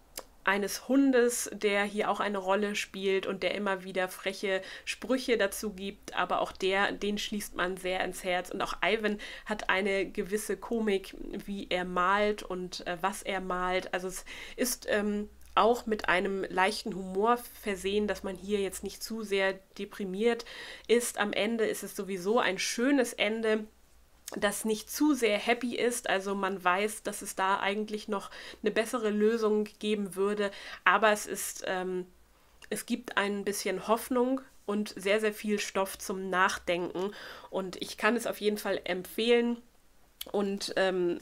eines Hundes, der hier auch eine Rolle spielt und der immer wieder freche Sprüche dazu gibt, aber auch der, den schließt man sehr ins Herz und auch Ivan hat eine gewisse Komik, wie er malt und äh, was er malt, also es ist ähm, auch mit einem leichten Humor versehen, dass man hier jetzt nicht zu sehr deprimiert ist. Am Ende ist es sowieso ein schönes Ende, das nicht zu sehr happy ist, also man weiß, dass es da eigentlich noch eine bessere Lösung geben würde, aber es ist, ähm, es gibt ein bisschen Hoffnung und sehr, sehr viel Stoff zum Nachdenken und ich kann es auf jeden Fall empfehlen und ähm,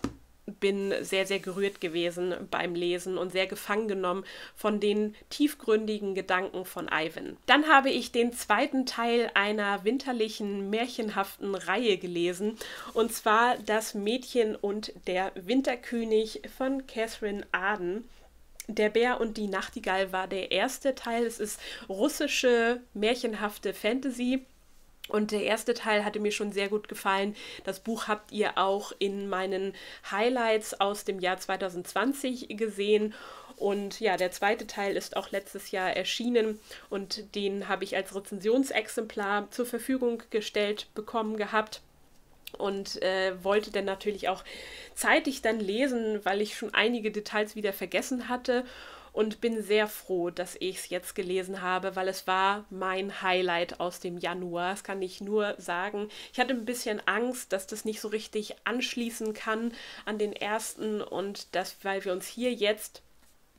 bin sehr, sehr gerührt gewesen beim Lesen und sehr gefangen genommen von den tiefgründigen Gedanken von Ivan. Dann habe ich den zweiten Teil einer winterlichen, märchenhaften Reihe gelesen, und zwar Das Mädchen und der Winterkönig von Catherine Arden. Der Bär und die Nachtigall war der erste Teil. Es ist russische, märchenhafte Fantasy. Und der erste Teil hatte mir schon sehr gut gefallen. Das Buch habt ihr auch in meinen Highlights aus dem Jahr zwanzig zwanzig gesehen. Und ja, der zweite Teil ist auch letztes Jahr erschienen und den habe ich als Rezensionsexemplar zur Verfügung gestellt bekommen gehabt. Und äh, wollte dann natürlich auch zeitig dann lesen, weil ich schon einige Details wieder vergessen hatte. Und bin sehr froh, dass ich es jetzt gelesen habe, weil es war mein Highlight aus dem Januar. Das kann ich nur sagen. Ich hatte ein bisschen Angst, dass das nicht so richtig anschließen kann an den ersten und dass, weil wir uns hier jetzt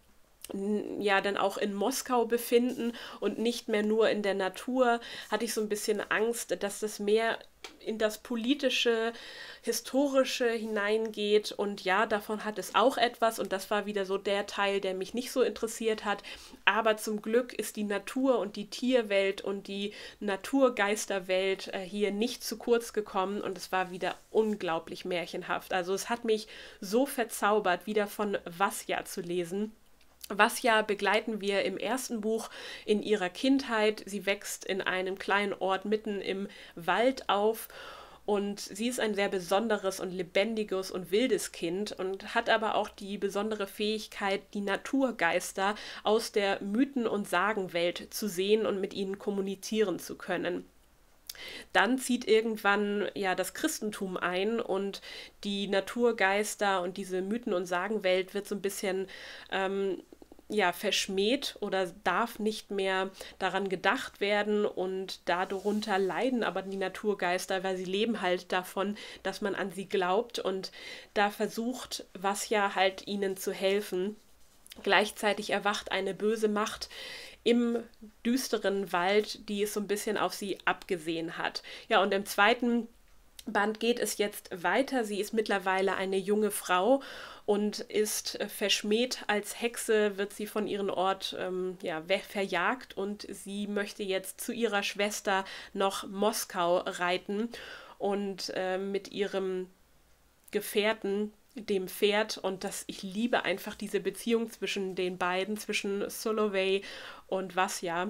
ja dann auch in Moskau befinden und nicht mehr nur in der Natur, hatte ich so ein bisschen Angst, dass das mehr in das politische, historische hineingeht. Und ja, davon hat es auch etwas und das war wieder so der Teil, der mich nicht so interessiert hat. Aber zum Glück ist die Natur und die Tierwelt und die Naturgeisterwelt äh, hier nicht zu kurz gekommen und es war wieder unglaublich märchenhaft. Also es hat mich so verzaubert, wieder von Vasja zu lesen. Vasja begleiten wir im ersten Buch in ihrer Kindheit. Sie wächst in einem kleinen Ort mitten im Wald auf und sie ist ein sehr besonderes und lebendiges und wildes Kind und hat aber auch die besondere Fähigkeit, die Naturgeister aus der Mythen- und Sagenwelt zu sehen und mit ihnen kommunizieren zu können. Dann zieht irgendwann ja das Christentum ein und die Naturgeister und diese Mythen- und Sagenwelt wird so ein bisschen ähm, ja, verschmäht oder darf nicht mehr daran gedacht werden und darunter leiden aber die Naturgeister, weil sie leben halt davon, dass man an sie glaubt und da versucht Vasja halt ihnen zu helfen. Gleichzeitig erwacht eine böse Macht im düsteren Wald, die es so ein bisschen auf sie abgesehen hat. Ja, und im zweiten Band geht es jetzt weiter. Sie ist mittlerweile eine junge Frau und ist äh, verschmäht als Hexe, wird sie von ihrem Ort ähm, ja, verjagt und sie möchte jetzt zu ihrer Schwester nach Moskau reiten und äh, mit ihrem Gefährten, dem Pferd und das, ich liebe einfach diese Beziehung zwischen den beiden, zwischen Solovey und Vasja.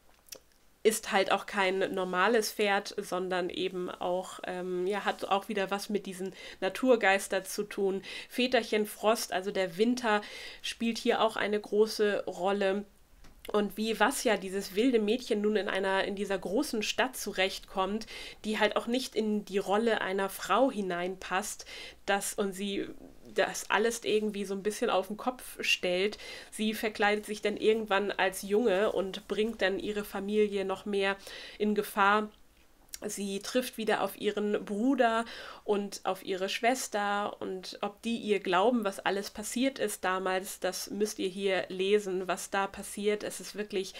Ist halt auch kein normales Pferd, sondern eben auch, ähm, ja, hat auch wieder was mit diesen Naturgeister zu tun. Väterchen Frost, also der Winter, spielt hier auch eine große Rolle. Und wie Vasja, dieses wilde Mädchen, nun in einer, in dieser großen Stadt zurechtkommt, die halt auch nicht in die Rolle einer Frau hineinpasst, das und sie das alles irgendwie so ein bisschen auf den Kopf stellt. Sie verkleidet sich dann irgendwann als Junge und bringt dann ihre Familie noch mehr in Gefahr. Sie trifft wieder auf ihren Bruder und auf ihre Schwester und ob die ihr glauben, was alles passiert ist damals, das müsst ihr hier lesen, was da passiert. Es ist wirklich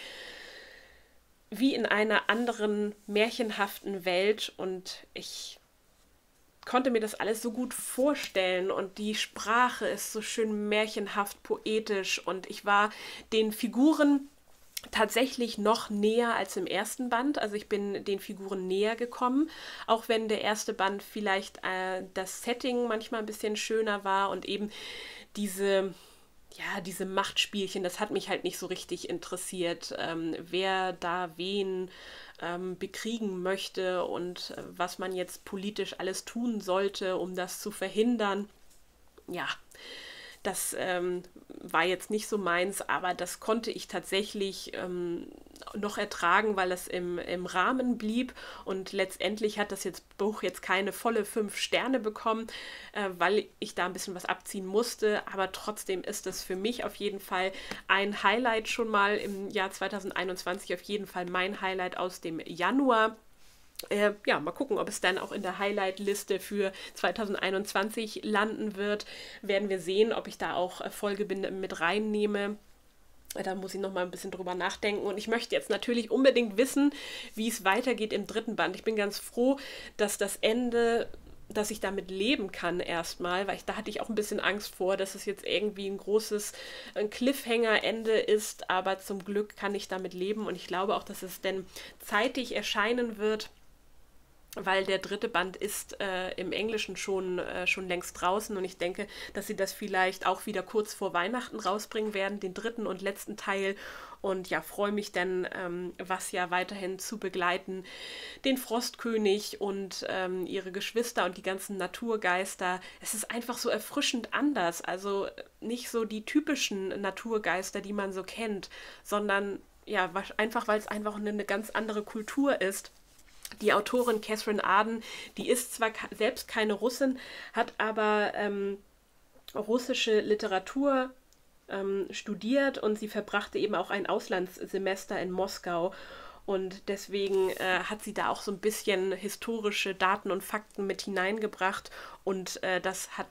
wie in einer anderen märchenhaften Welt und ich konnte mir das alles so gut vorstellen und die Sprache ist so schön märchenhaft, poetisch und ich war den Figuren tatsächlich noch näher als im ersten Band. Also ich bin den Figuren näher gekommen, auch wenn der erste Band vielleicht äh, das Setting manchmal ein bisschen schöner war und eben diese, ja, diese Machtspielchen, das hat mich halt nicht so richtig interessiert, ähm, wer da wen ähm, bekriegen möchte und äh, was man jetzt politisch alles tun sollte, um das zu verhindern. Ja, das ähm, war jetzt nicht so meins, aber das konnte ich tatsächlich ähm, noch ertragen, weil es im, im Rahmen blieb und letztendlich hat das jetzt Buch jetzt keine volle fünf Sterne bekommen, äh, weil ich da ein bisschen was abziehen musste, aber trotzdem ist es für mich auf jeden Fall ein Highlight schon mal im Jahr zweitausendeinundzwanzig, auf jeden Fall mein Highlight aus dem Januar. Äh, ja, mal gucken, ob es dann auch in der Highlight-Liste für zweitausendeinundzwanzig landen wird. Werden wir sehen, ob ich da auch Folgebände mit reinnehme. Da muss ich noch mal ein bisschen drüber nachdenken. Und ich möchte jetzt natürlich unbedingt wissen, wie es weitergeht im dritten Band. Ich bin ganz froh, dass das Ende, dass ich damit leben kann erstmal, weil ich, da hatte ich auch ein bisschen Angst vor, dass es jetzt irgendwie ein großes ein Cliffhanger-Ende ist. Aber zum Glück kann ich damit leben. Und ich glaube auch, dass es denn zeitig erscheinen wird, weil der dritte Band ist äh, im Englischen schon, äh, schon längst draußen und ich denke, dass sie das vielleicht auch wieder kurz vor Weihnachten rausbringen werden, den dritten und letzten Teil. Und ja, freue mich dann, ähm, Vasja weiterhin zu begleiten, den Frostkönig und ähm, ihre Geschwister und die ganzen Naturgeister. Es ist einfach so erfrischend anders, also nicht so die typischen Naturgeister, die man so kennt, sondern ja, einfach, weil es einfach eine, eine ganz andere Kultur ist. Die Autorin Catherine Arden, die ist zwar selbst keine Russin, hat aber ähm, russische Literatur ähm, studiert und sie verbrachte eben auch ein Auslandssemester in Moskau. Und deswegen äh, hat sie da auch so ein bisschen historische Daten und Fakten mit hineingebracht und äh, das hat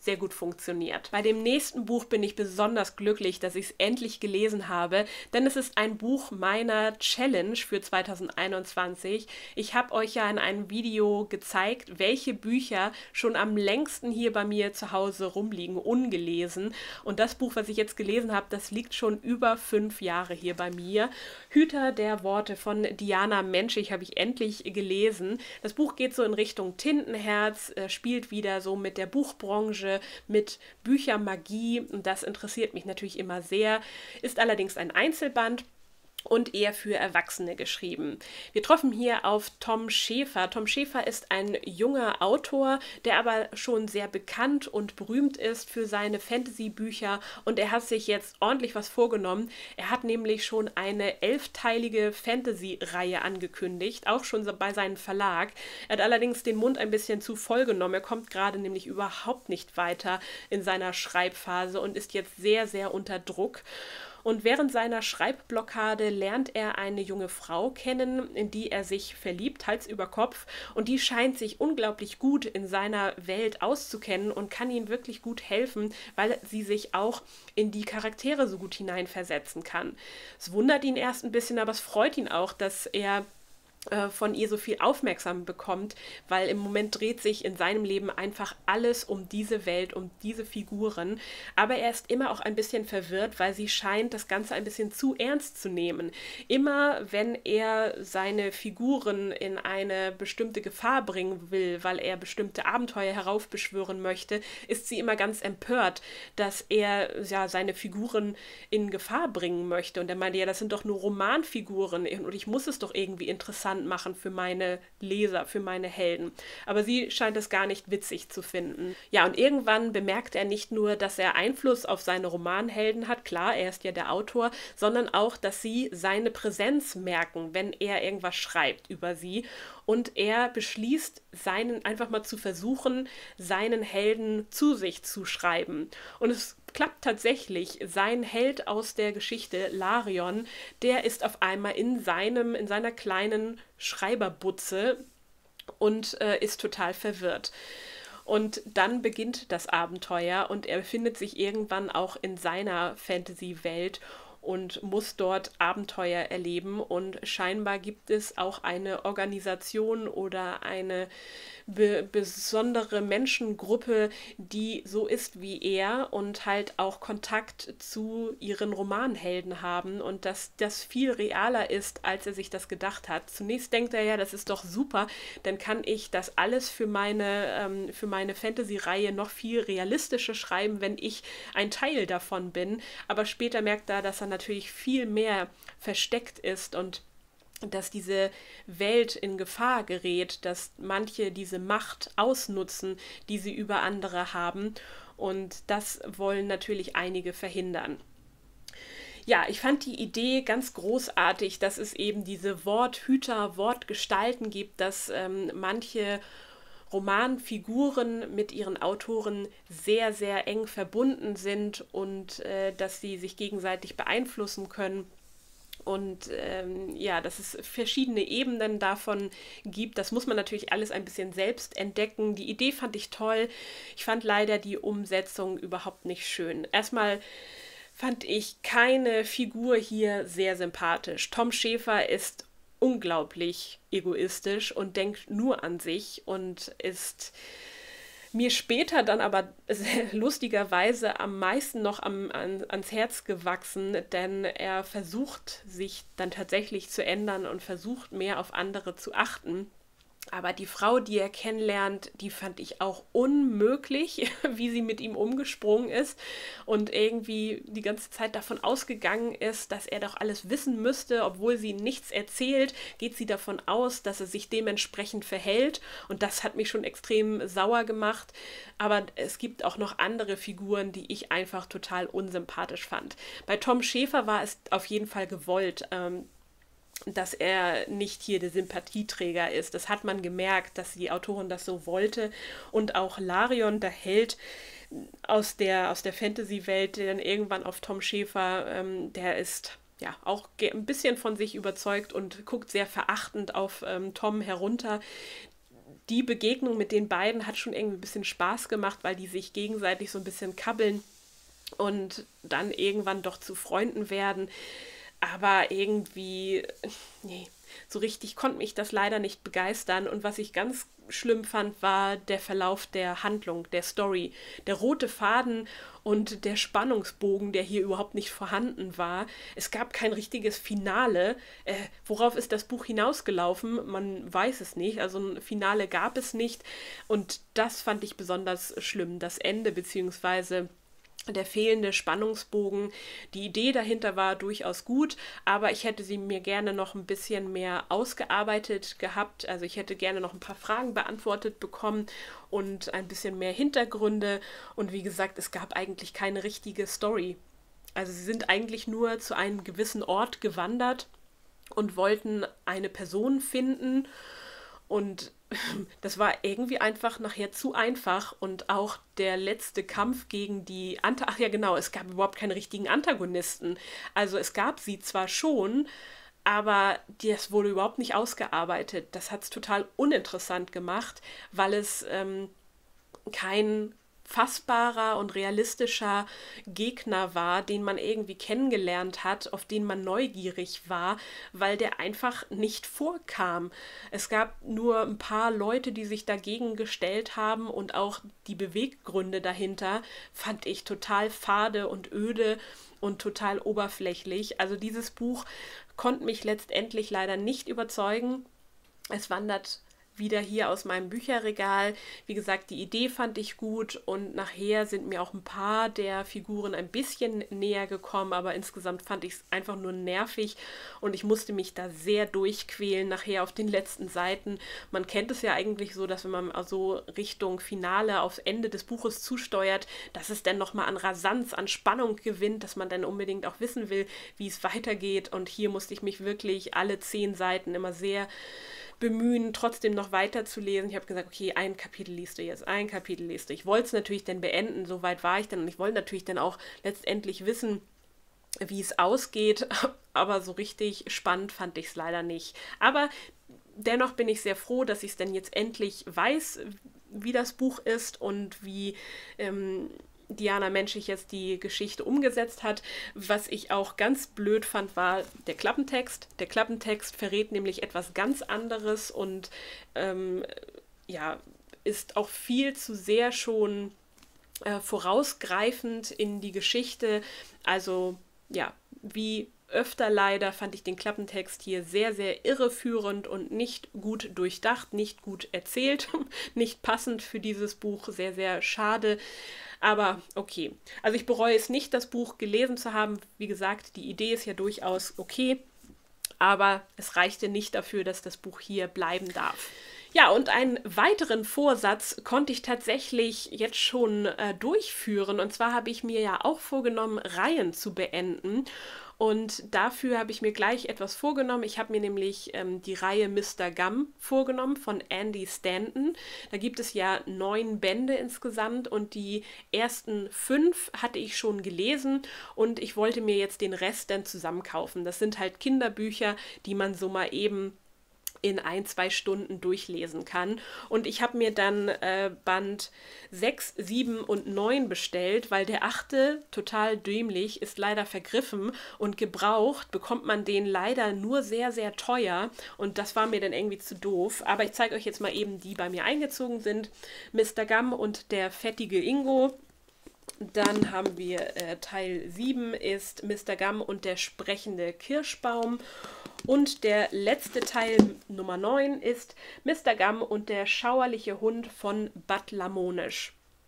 sehr gut funktioniert. Bei dem nächsten Buch bin ich besonders glücklich, dass ich es endlich gelesen habe, denn es ist ein Buch meiner Challenge für zweitausendeinundzwanzig. Ich habe euch ja in einem Video gezeigt, welche Bücher schon am längsten hier bei mir zu Hause rumliegen, ungelesen. Und das Buch, was ich jetzt gelesen habe, das liegt schon über fünf Jahre hier bei mir. Hüter der Worte von Diana Menschig habe ich endlich gelesen. Das Buch geht so in Richtung Tintenherz, äh, spielt wieder so mit der Buchbranche, mit Büchermagie, und das interessiert mich natürlich immer sehr. Ist allerdings ein Einzelband und eher für Erwachsene geschrieben. Wir treffen hier auf Tom Schäfer. Tom Schäfer ist ein junger Autor, der aber schon sehr bekannt und berühmt ist für seine Fantasy-Bücher, und er hat sich jetzt ordentlich was vorgenommen. Er hat nämlich schon eine elfteilige Fantasy-Reihe angekündigt, auch schon bei seinem Verlag. Er hat allerdings den Mund ein bisschen zu voll genommen. Er kommt gerade nämlich überhaupt nicht weiter in seiner Schreibphase und ist jetzt sehr, sehr unter Druck. Und während seiner Schreibblockade lernt er eine junge Frau kennen, in die er sich verliebt, Hals über Kopf. Und die scheint sich unglaublich gut in seiner Welt auszukennen und kann ihm wirklich gut helfen, weil sie sich auch in die Charaktere so gut hineinversetzen kann. Es wundert ihn erst ein bisschen, aber es freut ihn auch, dass er von ihr so viel Aufmerksamkeit bekommt, weil im Moment dreht sich in seinem Leben einfach alles um diese Welt, um diese Figuren. Aber er ist immer auch ein bisschen verwirrt, weil sie scheint, das Ganze ein bisschen zu ernst zu nehmen. Immer wenn er seine Figuren in eine bestimmte Gefahr bringen will, weil er bestimmte Abenteuer heraufbeschwören möchte, ist sie immer ganz empört, dass er ja seine Figuren in Gefahr bringen möchte. Und er meinte, ja, das sind doch nur Romanfiguren und ich muss es doch irgendwie interessant machen für meine Leser, für meine Helden. Aber sie scheint es gar nicht witzig zu finden. Ja, und irgendwann bemerkt er nicht nur, dass er Einfluss auf seine Romanhelden hat, klar, er ist ja der Autor, sondern auch, dass sie seine Präsenz merken, wenn er irgendwas schreibt über sie. Und er beschließt, seinen einfach mal zu versuchen, seinen Helden zu sich zu schreiben. Und es klappt tatsächlich. Sein Held aus der Geschichte, Larion, der ist auf einmal in seinem, in seiner kleinen Schreiberbutze und äh, ist total verwirrt. Und dann beginnt das Abenteuer und er befindet sich irgendwann auch in seiner Fantasy-Welt und muss dort Abenteuer erleben, und scheinbar gibt es auch eine Organisation oder eine be- besondere Menschengruppe, die so ist wie er und halt auch Kontakt zu ihren Romanhelden haben, und dass das viel realer ist, als er sich das gedacht hat. Zunächst denkt er, ja, das ist doch super, dann kann ich das alles für meine, ähm, für meine Fantasy-Reihe noch viel realistischer schreiben, wenn ich ein Teil davon bin, aber später merkt er, dass er natürlich viel mehr versteckt ist und dass diese Welt in Gefahr gerät, dass manche diese Macht ausnutzen, die sie über andere haben, und das wollen natürlich einige verhindern. Ja, ich fand die Idee ganz großartig, dass es eben diese Worthüter, Wortgestalten gibt, dass ähm, manche Romanfiguren mit ihren Autoren sehr, sehr eng verbunden sind und äh, dass sie sich gegenseitig beeinflussen können. Und ähm, ja, dass es verschiedene Ebenen davon gibt. Das muss man natürlich alles ein bisschen selbst entdecken. Die Idee fand ich toll. Ich fand leider die Umsetzung überhaupt nicht schön. Erstmal fand ich keine Figur hier sehr sympathisch. Tom Schäfer ist unglaublich egoistisch und denkt nur an sich und ist mir später dann aber lustigerweise am meisten noch am, an, ans Herz gewachsen, denn er versucht sich dann tatsächlich zu ändern und versucht mehr auf andere zu achten. Aber die Frau, die er kennenlernt, die fand ich auch unmöglich, wie sie mit ihm umgesprungen ist und irgendwie die ganze Zeit davon ausgegangen ist, dass er doch alles wissen müsste, obwohl sie nichts erzählt, geht sie davon aus, dass er sich dementsprechend verhält, und das hat mich schon extrem sauer gemacht. Aber es gibt auch noch andere Figuren, die ich einfach total unsympathisch fand. Bei Tom Schäfer war es auf jeden Fall gewollt, ähm, dass er nicht hier der Sympathieträger ist. Das hat man gemerkt, dass die Autorin das so wollte. Und auch Larion, der Held aus der, aus der Fantasy-Welt, der dann irgendwann auf Tom Schäfer, ähm, der ist ja auch ein bisschen von sich überzeugt und guckt sehr verachtend auf ähm, Tom herunter. die Begegnung mit den beiden hat schon irgendwie ein bisschen Spaß gemacht, weil die sich gegenseitig so ein bisschen kabbeln und dann irgendwann doch zu Freunden werden. Aber irgendwie, nee, so richtig konnte mich das leider nicht begeistern. Und was ich ganz schlimm fand, war der Verlauf der Handlung, der Story. Der rote Faden und der Spannungsbogen, der hier überhaupt nicht vorhanden war. Es gab kein richtiges Finale. Äh, worauf ist das Buch hinausgelaufen? Man weiß es nicht. Also ein Finale gab es nicht. Und das fand ich besonders schlimm. Das Ende beziehungsweise der fehlende Spannungsbogen. Die Idee dahinter war durchaus gut, aber ich hätte sie mir gerne noch ein bisschen mehr ausgearbeitet gehabt. Also ich hätte gerne noch ein paar Fragen beantwortet bekommen und ein bisschen mehr Hintergründe. Und wie gesagt, es gab eigentlich keine richtige Story. Also sie sind eigentlich nur zu einem gewissen Ort gewandert und wollten eine Person finden. Und das war irgendwie einfach nachher zu einfach. Und auch der letzte Kampf gegen die Anta... Ach ja, genau, es gab überhaupt keine richtigen Antagonisten. Also es gab sie zwar schon, aber das wurde überhaupt nicht ausgearbeitet. Das hat es total uninteressant gemacht, weil es ähm, kein fassbarer und realistischer Gegner war, den man irgendwie kennengelernt hat, auf den man neugierig war, weil der einfach nicht vorkam. Es gab nur ein paar Leute, die sich dagegen gestellt haben und auch die Beweggründe dahinter fand ich total fade und öde und total oberflächlich. Also dieses Buch konnte mich letztendlich leider nicht überzeugen. Es wandert wieder hier aus meinem Bücherregal. Wie gesagt, die Idee fand ich gut und nachher sind mir auch ein paar der Figuren ein bisschen näher gekommen, aber insgesamt fand ich es einfach nur nervig und ich musste mich da sehr durchquälen nachher auf den letzten Seiten. Man kennt es ja eigentlich so, dass wenn man so Richtung Finale aufs Ende des Buches zusteuert, dass es dann nochmal an Rasanz, an Spannung gewinnt, dass man dann unbedingt auch wissen will, wie es weitergeht, und hier musste ich mich wirklich alle zehn Seiten immer sehr bemühen, trotzdem noch weiterzulesen. Ich habe gesagt, okay, ein Kapitel liest du jetzt, ein Kapitel liest du. Ich wollte es natürlich dann beenden, so weit war ich dann, und ich wollte natürlich dann auch letztendlich wissen, wie es ausgeht, aber so richtig spannend fand ich es leider nicht. Aber dennoch bin ich sehr froh, dass ich es dann jetzt endlich weiß, wie das Buch ist und wie ähm, Diana Menschlich jetzt die Geschichte umgesetzt hat. Was ich auch ganz blöd fand, war der Klappentext. Der Klappentext verrät nämlich etwas ganz anderes und ähm, ja, ist auch viel zu sehr schon äh, vorausgreifend in die Geschichte. Also ja, wie öfter leider fand ich den Klappentext hier sehr, sehr irreführend und nicht gut durchdacht, nicht gut erzählt, nicht passend für dieses Buch, sehr, sehr schade. Aber okay, also ich bereue es nicht, das Buch gelesen zu haben. Wie gesagt, die Idee ist ja durchaus okay, aber es reichte nicht dafür, dass das Buch hier bleiben darf. Ja, und einen weiteren Vorsatz konnte ich tatsächlich jetzt schon äh, durchführen. Und zwar habe ich mir ja auch vorgenommen, Reihen zu beenden. Und dafür habe ich mir gleich etwas vorgenommen. Ich habe mir nämlich ähm, die Reihe Mister Gum vorgenommen von Andy Stanton. Da gibt es ja neun Bände insgesamt und die ersten fünf hatte ich schon gelesen und ich wollte mir jetzt den Rest dann zusammenkaufen. Das sind halt Kinderbücher, die man so mal eben in ein, zwei Stunden durchlesen kann. Und ich habe mir dann äh, Band sechs, sieben und neun bestellt, weil der achte, total dämlich, ist leider vergriffen und gebraucht bekommt man den leider nur sehr, sehr teuer und das war mir dann irgendwie zu doof. Aber ich zeige euch jetzt mal eben, die bei mir eingezogen sind. Mister Gum und der fettige Ingo. Dann haben wir äh, Teil sieben ist Mister Gum und der sprechende Kirschbaum. Und der letzte Teil, Nummer neun, ist Mister Gum und der schauerliche Hund von Bad Lamonisch.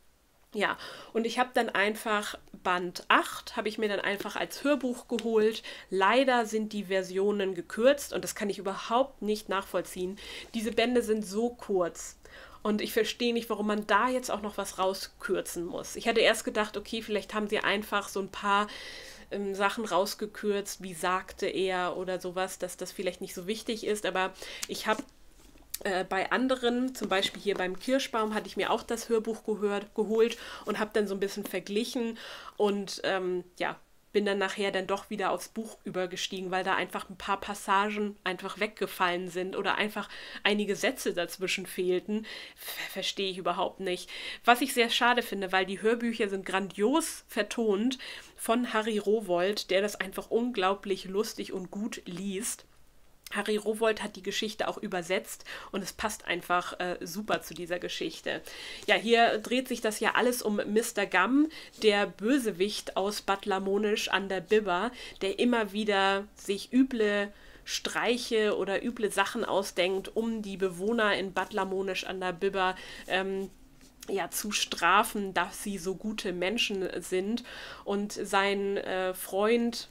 Ja, und ich habe dann einfach Band acht, habe ich mir dann einfach als Hörbuch geholt. Leider sind die Versionen gekürzt und das kann ich überhaupt nicht nachvollziehen. Diese Bände sind so kurz. Und ich verstehe nicht, warum man da jetzt auch noch was rauskürzen muss. Ich hatte erst gedacht, okay, vielleicht haben sie einfach so ein paar ähm, Sachen rausgekürzt, wie sagte er oder sowas, dass das vielleicht nicht so wichtig ist. Aber ich habe äh, bei anderen, zum Beispiel hier beim Kirschbaum, hatte ich mir auch das Hörbuch gehört, geholt und habe dann so ein bisschen verglichen und ähm, ja, bin dann nachher dann doch wieder aufs Buch übergestiegen, weil da einfach ein paar Passagen einfach weggefallen sind oder einfach einige Sätze dazwischen fehlten. Ver verstehe ich überhaupt nicht. Was ich sehr schade finde, weil die Hörbücher sind grandios vertont von Harry Rowohlt, der das einfach unglaublich lustig und gut liest. Harry Rowohlt hat die Geschichte auch übersetzt und es passt einfach äh, super zu dieser Geschichte. Ja, hier dreht sich das ja alles um Mister Gum, der Bösewicht aus Bad Lamonisch an der Bibber, der immer wieder sich üble Streiche oder üble Sachen ausdenkt, um die Bewohner in Bad Lamonisch an der Bibber ähm, ja, zu strafen, dass sie so gute Menschen sind. Und sein äh, Freund,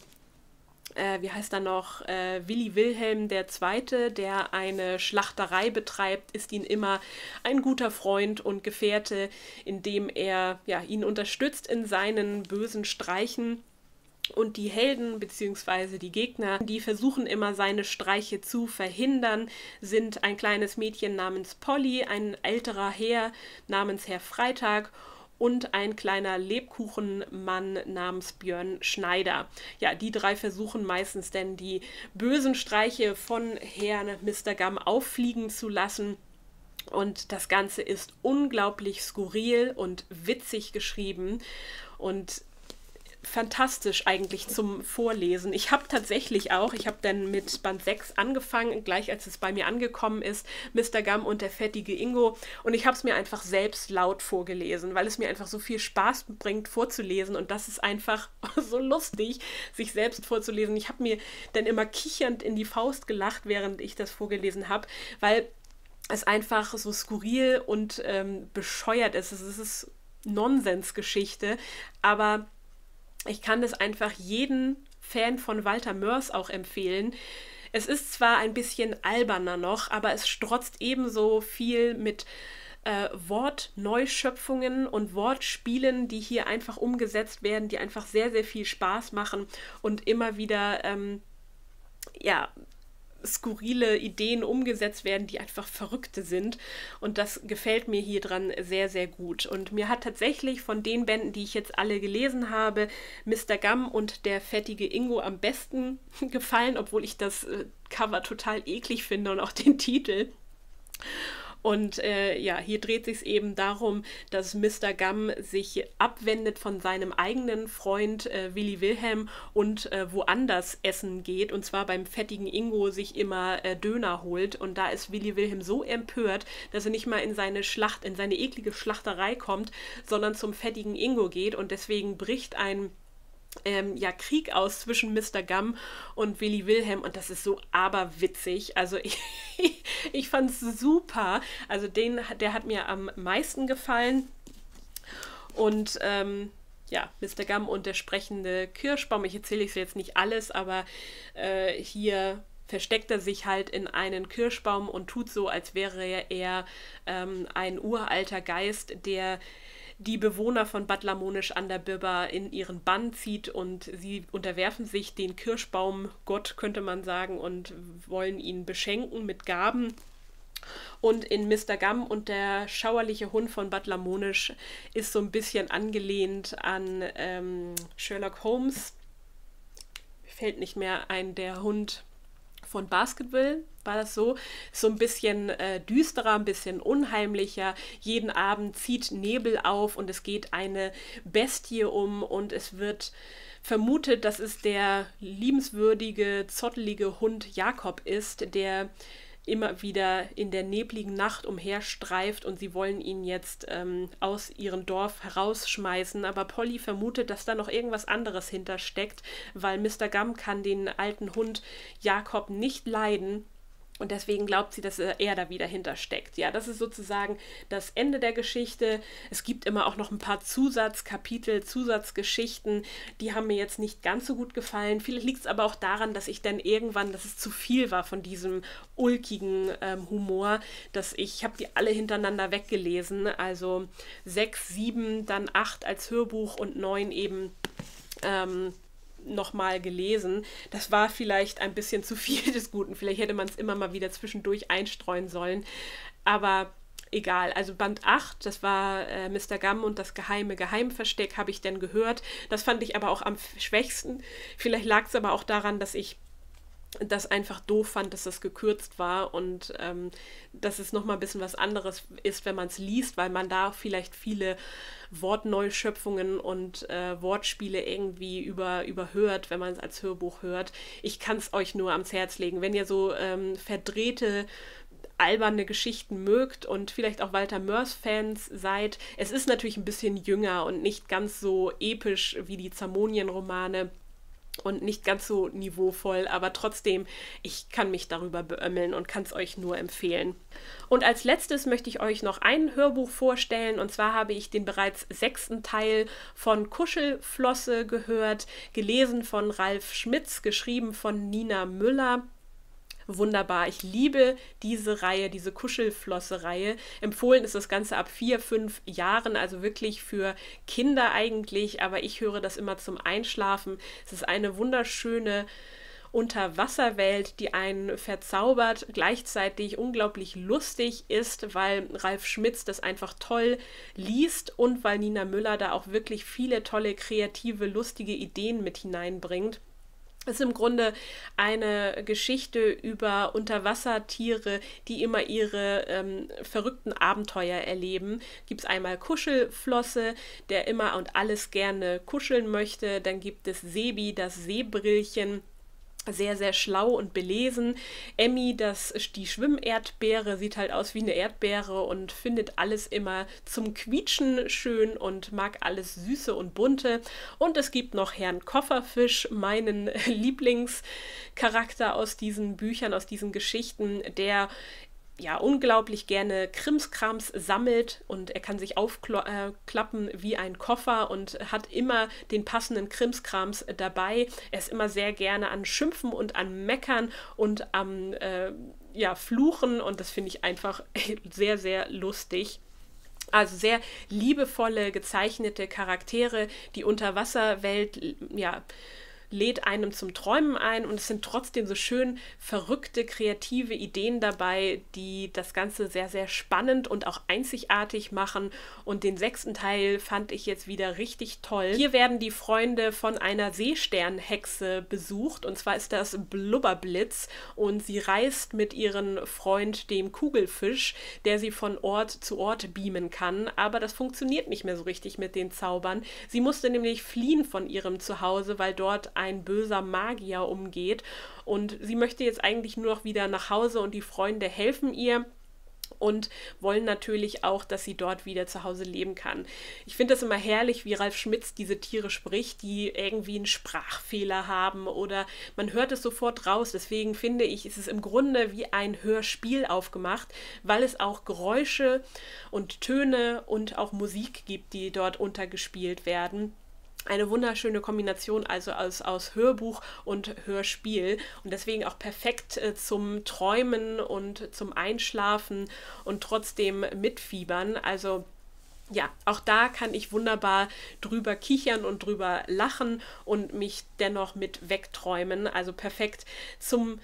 Äh, wie heißt er noch, äh, Willi Wilhelm der Zweite, der eine Schlachterei betreibt, ist ihm immer ein guter Freund und Gefährte, indem er ja, ihn unterstützt in seinen bösen Streichen. Und die Helden bzw. die Gegner, die versuchen immer seine Streiche zu verhindern, sind ein kleines Mädchen namens Polly, ein älterer Herr namens Herr Freitag und ein kleiner Lebkuchenmann namens Björn Schneider. Ja, die drei versuchen meistens denn die bösen Streiche von Herrn Mister Gum auffliegen zu lassen. Und das Ganze ist unglaublich skurril und witzig geschrieben und fantastisch eigentlich zum Vorlesen. Ich habe tatsächlich auch, ich habe dann mit Band sechs angefangen, gleich als es bei mir angekommen ist, Mister Gum und der fettige Ingo, und ich habe es mir einfach selbst laut vorgelesen, weil es mir einfach so viel Spaß bringt vorzulesen und das ist einfach so lustig, sich selbst vorzulesen. Ich habe mir dann immer kichernd in die Faust gelacht, während ich das vorgelesen habe, weil es einfach so skurril und ähm, bescheuert ist. Es ist Nonsensgeschichte, aber ich kann das einfach jeden Fan von Walter Mörs auch empfehlen. Es ist zwar ein bisschen alberner noch, aber es strotzt ebenso viel mit äh, Wortneuschöpfungen und Wortspielen, die hier einfach umgesetzt werden, die einfach sehr, sehr viel Spaß machen und immer wieder, ähm, ja, skurrile Ideen umgesetzt werden, die einfach verrückte sind. Und das gefällt mir hier dran sehr, sehr gut. Und mir hat tatsächlich von den Bänden, die ich jetzt alle gelesen habe, Mister Gum und der fettige Ingo am besten gefallen, obwohl ich das äh, Cover total eklig finde und auch den Titel. Und äh, ja, hier dreht sich es eben darum, dass Mister Gum sich abwendet von seinem eigenen Freund äh, Willi Wilhelm und äh, woanders essen geht. Und zwar beim fettigen Ingo sich immer äh, Döner holt. Und da ist Willi Wilhelm so empört, dass er nicht mal in seine Schlacht, in seine eklige Schlachterei kommt, sondern zum fettigen Ingo geht. Und deswegen bricht ein Ähm, ja, Krieg aus zwischen Mister Gum und Willi Wilhelm und das ist so aberwitzig. Also ich, ich fand es super. Also den, der hat mir am meisten gefallen. Und ähm, ja, Mister Gum und der sprechende Kirschbaum. Ich erzähle es jetzt nicht alles, aber äh, hier versteckt er sich halt in einen Kirschbaum und tut so, als wäre er ähm, ein uralter Geist, der die Bewohner von Bad Lamonisch an der Bibber in ihren Bann zieht und sie unterwerfen sich den Kirschbaumgott, könnte man sagen, und wollen ihn beschenken mit Gaben. Und in Mister Gum und der schauerliche Hund von Bad Lamonisch ist so ein bisschen angelehnt an ähm, Sherlock Holmes. Mir fällt nicht mehr ein, der Hund von Basketball, war das so, so ein bisschen äh, düsterer, ein bisschen unheimlicher. Jeden Abend zieht Nebel auf und es geht eine Bestie um und es wird vermutet, dass es der liebenswürdige, zottelige Hund Jakob ist, der immer wieder in der nebligen Nacht umherstreift und sie wollen ihn jetzt ähm, aus ihrem Dorf herausschmeißen. Aber Polly vermutet, dass da noch irgendwas anderes hintersteckt, weil Mister Gum kann den alten Hund Jakob nicht leiden. Und deswegen glaubt sie, dass er da wieder hintersteckt. Ja, das ist sozusagen das Ende der Geschichte. Es gibt immer auch noch ein paar Zusatzkapitel, Zusatzgeschichten. Die haben mir jetzt nicht ganz so gut gefallen. Vielleicht liegt es aber auch daran, dass ich dann irgendwann, dass es zu viel war von diesem ulkigen ähm, Humor, dass ich, ich habe die alle hintereinander weggelesen. Also sechs, sieben, dann acht als Hörbuch und neun eben ähm, nochmal gelesen. Das war vielleicht ein bisschen zu viel des Guten. Vielleicht hätte man es immer mal wieder zwischendurch einstreuen sollen. Aber egal. Also Band acht, das war äh, Mister Gumm und das geheime Geheimversteck, habe ich dann gehört. Das fand ich aber auch am schwächsten. Vielleicht lag es aber auch daran, dass ich das einfach doof fand, dass das gekürzt war und ähm, dass es nochmal ein bisschen was anderes ist, wenn man es liest, weil man da vielleicht viele Wortneuschöpfungen und äh, Wortspiele irgendwie über, überhört, wenn man es als Hörbuch hört. Ich kann es euch nur ans Herz legen. Wenn ihr so ähm, verdrehte, alberne Geschichten mögt und vielleicht auch Walter Mörs-Fans seid, es ist natürlich ein bisschen jünger und nicht ganz so episch wie die Zamonien-Romane, und nicht ganz so niveauvoll, aber trotzdem, ich kann mich darüber beömmeln und kann es euch nur empfehlen. Und als letztes möchte ich euch noch ein Hörbuch vorstellen, und zwar habe ich den bereits sechsten Teil von Kuschelflosse gehört, gelesen von Ralf Schmitz, geschrieben von Nina Müller. Wunderbar. Ich liebe diese Reihe, diese Kuschelflosse-Reihe. Empfohlen ist das Ganze ab vier, fünf Jahren, also wirklich für Kinder eigentlich, aber ich höre das immer zum Einschlafen. Es ist eine wunderschöne Unterwasserwelt, die einen verzaubert, gleichzeitig unglaublich lustig ist, weil Ralf Schmitz das einfach toll liest und weil Nina Müller da auch wirklich viele tolle, kreative, lustige Ideen mit hineinbringt. Es ist im Grunde eine Geschichte über Unterwassertiere, die immer ihre ähm, verrückten Abenteuer erleben. Gibt es einmal Kuschelflosse, der immer und alles gerne kuscheln möchte. Dann gibt es Sebi, das Seebrillchen, sehr, sehr schlau und belesen. Emmy, das, die Schwimmerdbeere, sieht halt aus wie eine Erdbeere und findet alles immer zum Quietschen schön und mag alles Süße und Bunte. Und es gibt noch Herrn Kofferfisch, meinen Lieblingscharakter aus diesen Büchern, aus diesen Geschichten, der ja unglaublich gerne Krimskrams sammelt und er kann sich aufklappen äh, wie ein Koffer und hat immer den passenden Krimskrams dabei. Er ist immer sehr gerne an Schimpfen und an Meckern und am äh, ja, Fluchen, und das finde ich einfach sehr, sehr lustig. Also sehr liebevolle, gezeichnete Charaktere, die Unterwasserwelt, ja, lädt einem zum Träumen ein, und es sind trotzdem so schön verrückte, kreative Ideen dabei, die das Ganze sehr, sehr spannend und auch einzigartig machen, und den sechsten Teil fand ich jetzt wieder richtig toll. Hier werden die Freunde von einer Seesternhexe besucht, und zwar ist das Blubberblitz, und sie reist mit ihrem Freund, dem Kugelfisch, der sie von Ort zu Ort beamen kann, aber das funktioniert nicht mehr so richtig mit den Zaubern. Sie musste nämlich fliehen von ihrem Zuhause, weil dort ein böser Magier umgeht, und sie möchte jetzt eigentlich nur noch wieder nach Hause, und die Freunde helfen ihr und wollen natürlich auch, dass sie dort wieder zu Hause leben kann. Ich finde das immer herrlich, wie Ralf Schmitz diese Tiere spricht, die irgendwie einen Sprachfehler haben oder man hört es sofort raus. Deswegen finde ich, ist es im Grunde wie ein Hörspiel aufgemacht, weil es auch Geräusche und Töne und auch Musik gibt, die dort untergespielt werden. Eine wunderschöne Kombination also aus, aus Hörbuch und Hörspiel, und deswegen auch perfekt äh, zum Träumen und zum Einschlafen und trotzdem mitfiebern. Also ja, auch da kann ich wunderbar drüber kichern und drüber lachen und mich dennoch mit wegträumen. Also perfekt zum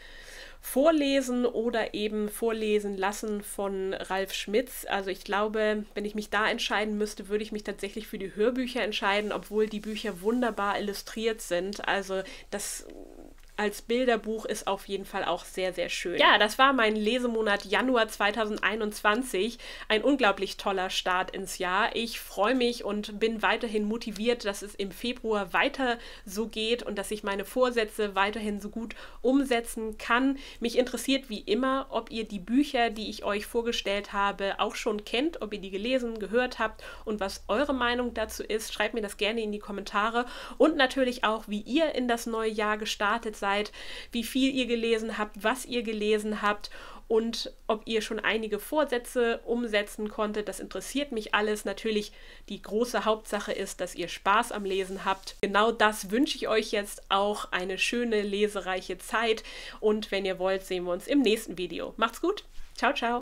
Vorlesen oder eben vorlesen lassen von Ralf Schmitz. Also ich glaube, wenn ich mich da entscheiden müsste, würde ich mich tatsächlich für die Hörbücher entscheiden, obwohl die Bücher wunderbar illustriert sind. Also das als Bilderbuch ist auf jeden Fall auch sehr, sehr schön. Ja, das war mein Lesemonat Januar zweitausendeinundzwanzig. Ein unglaublich toller Start ins Jahr. Ich freue mich und bin weiterhin motiviert, dass es im Februar weiter so geht und dass ich meine Vorsätze weiterhin so gut umsetzen kann. Mich interessiert wie immer, ob ihr die Bücher, die ich euch vorgestellt habe, auch schon kennt, ob ihr die gelesen, gehört habt und was eure Meinung dazu ist. Schreibt mir das gerne in die Kommentare, und natürlich auch, wie ihr in das neue Jahr gestartet seid, wie viel ihr gelesen habt, was ihr gelesen habt und ob ihr schon einige Vorsätze umsetzen konntet. Das interessiert mich alles. Natürlich, die große Hauptsache ist, dass ihr Spaß am Lesen habt. Genau das wünsche ich euch jetzt auch, eine schöne, lesereiche Zeit, und wenn ihr wollt, sehen wir uns im nächsten Video. Macht's gut. Ciao, ciao.